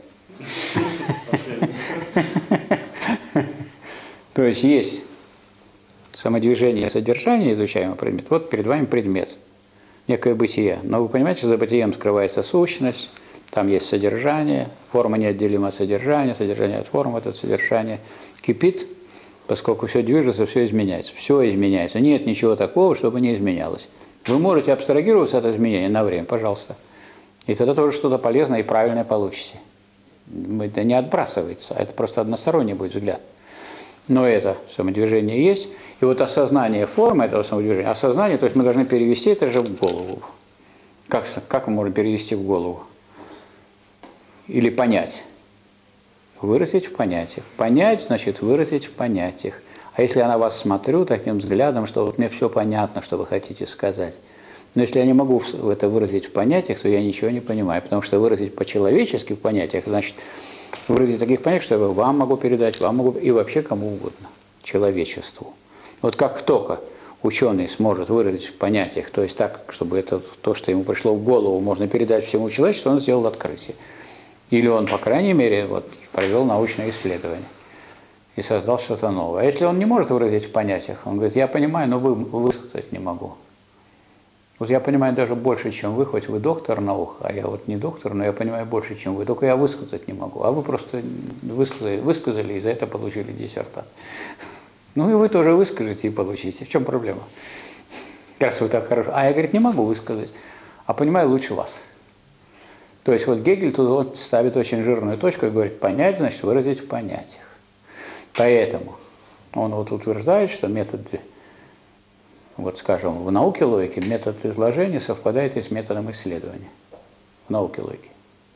То есть есть самодвижение содержания изучаемого предмета. Вот перед вами предмет. некое бытие. Но вы понимаете, что за бытием скрывается сущность, там есть содержание, форма неотделима от содержания, содержание от формы, это содержание кипит, поскольку все движется, все изменяется. Все изменяется. Нет ничего такого, чтобы не изменялось. Вы можете абстрагироваться от изменения на время, пожалуйста. И тогда тоже что-то полезное и правильное получите. Это не отбрасывается, это просто односторонний будет взгляд. Но это самодвижение есть. И вот осознание формы этого самодвижения, осознание, то есть мы должны перевести это же в голову. Как, как мы можем перевести в голову? Или понять? Выразить в понятиях. Понять, значит, выразить в понятиях. А если я на вас смотрю таким взглядом, что вот мне все понятно, что вы хотите сказать, но если я не могу это выразить в понятиях, то я ничего не понимаю, потому что выразить по-человечески в понятиях, значит, выразить таких понятий, что я вам могу передать, вам могу и вообще кому угодно, человечеству. Вот как только ученый сможет выразить в понятиях, то есть так, чтобы это то, что ему пришло в голову, можно передать всему человечеству, он сделал открытие. Или он, по крайней мере, вот, провел научное исследование и создал что-то новое. А если он не может выразить в понятиях, он говорит, я понимаю, но вы, высказать не могу. Вот я понимаю даже больше, чем вы, хоть вы доктор наук, а я вот не доктор, но я понимаю больше, чем вы, только я высказать не могу. А вы просто высказали, высказали и за это получили диссертацию. Ну и вы тоже выскажете и получите. В чем проблема? Как раз вы так хорошо. А я, говорит, не могу высказать, а понимаю лучше вас. То есть вот Гегель тут вот ставит очень жирную точку и говорит, понять, значит, выразить в понятиях. Поэтому он вот утверждает, что методы, вот скажем, в науке логики метод изложения совпадает и с методом исследования. В науке логики.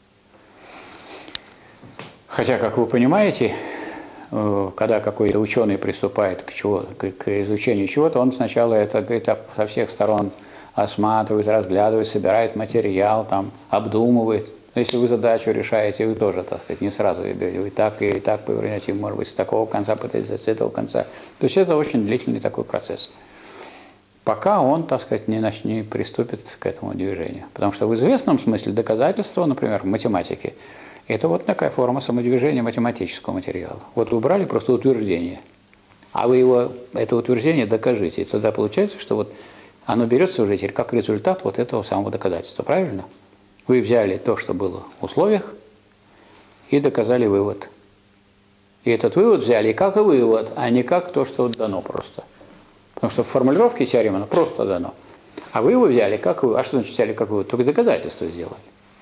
Хотя, как вы понимаете, когда какой-то ученый приступает к, чего, к изучению чего-то, он сначала это, это со всех сторон осматривает, разглядывает, собирает материал, там, обдумывает. Если вы задачу решаете, вы тоже, так сказать, не сразу ее берете, вы так и так повернете, может быть, с такого конца пытаетесь, с этого конца. То есть это очень длительный такой процесс. Пока он, так сказать, не, не приступит к этому движению. Потому что в известном смысле доказательство, например, в математике, это вот такая форма самодвижения математического материала. Вот вы брали просто утверждение, а вы его, это утверждение докажите. И тогда получается, что вот оно берется уже теперь как результат вот этого самого доказательства, правильно? Вы взяли то, что было в условиях, и доказали вывод. И этот вывод взяли как и вывод, а не как то, что дано просто. Потому что в формулировке теоремы оно просто дано. А вы его взяли как вывод. А что значит взяли как вывод? Только доказательство сделали.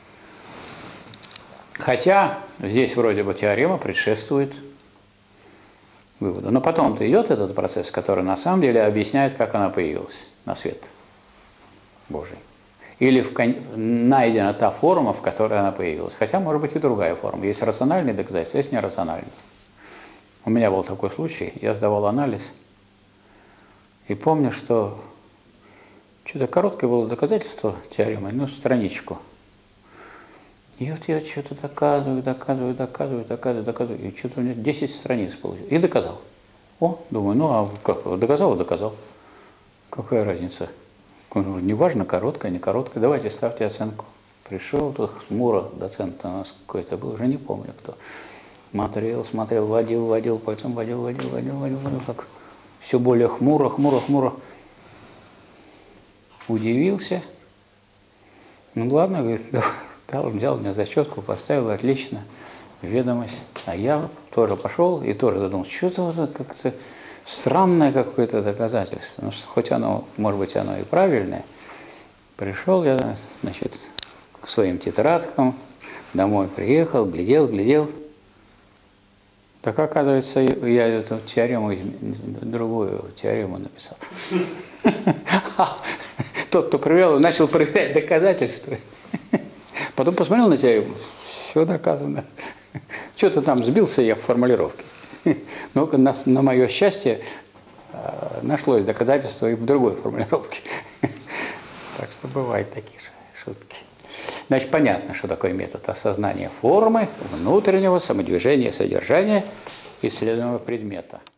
Хотя здесь вроде бы теорема предшествует выводу. Но потом-то идет этот процесс, который на самом деле объясняет, как она появилась на свет Божий. Или в кон... найдена та форма, в которой она появилась. Хотя может быть и другая форма. Есть рациональные доказательства, есть нерациональные. У меня был такой случай, я сдавал анализ, и помню, что что-то короткое было доказательство теоремы, ну, страничку. И вот я что-то доказываю, доказываю, доказываю, доказываю, доказываю. И что-то у меня десять страниц получилось. И доказал. О, думаю, ну а как? Доказал и доказал. Какая разница? Неважно, короткая, не короткая. Давайте ставьте оценку. Пришел тут хмуро, доцент у нас какой-то был, уже не помню кто. Смотрел, смотрел, водил, водил, пальцем водил, водил, водил, водил, водил. Так. Все более хмуро, хмуро, хмуро. Удивился. Ну ладно, говорит, дал, взял меня зачетку, поставил, отлично, ведомость. А я тоже пошел и тоже задумался, что-то как-то странное какое-то доказательство. Ну, что хоть оно, может быть, оно и правильное. Пришел я, значит, к своим тетрадкам, домой приехал, глядел, глядел. Так оказывается, я эту теорему, другую теорему написал. Тот, кто привел, начал проверять доказательства. Потом посмотрел на теорему, все доказано. Что-то там сбился я в формулировке. Но на, на мое счастье нашлось доказательство и в другой формулировке. Так что бывают такие шутки. Значит, понятно, что такое метод осознания формы, внутреннего самодвижения, содержания исследуемого предмета.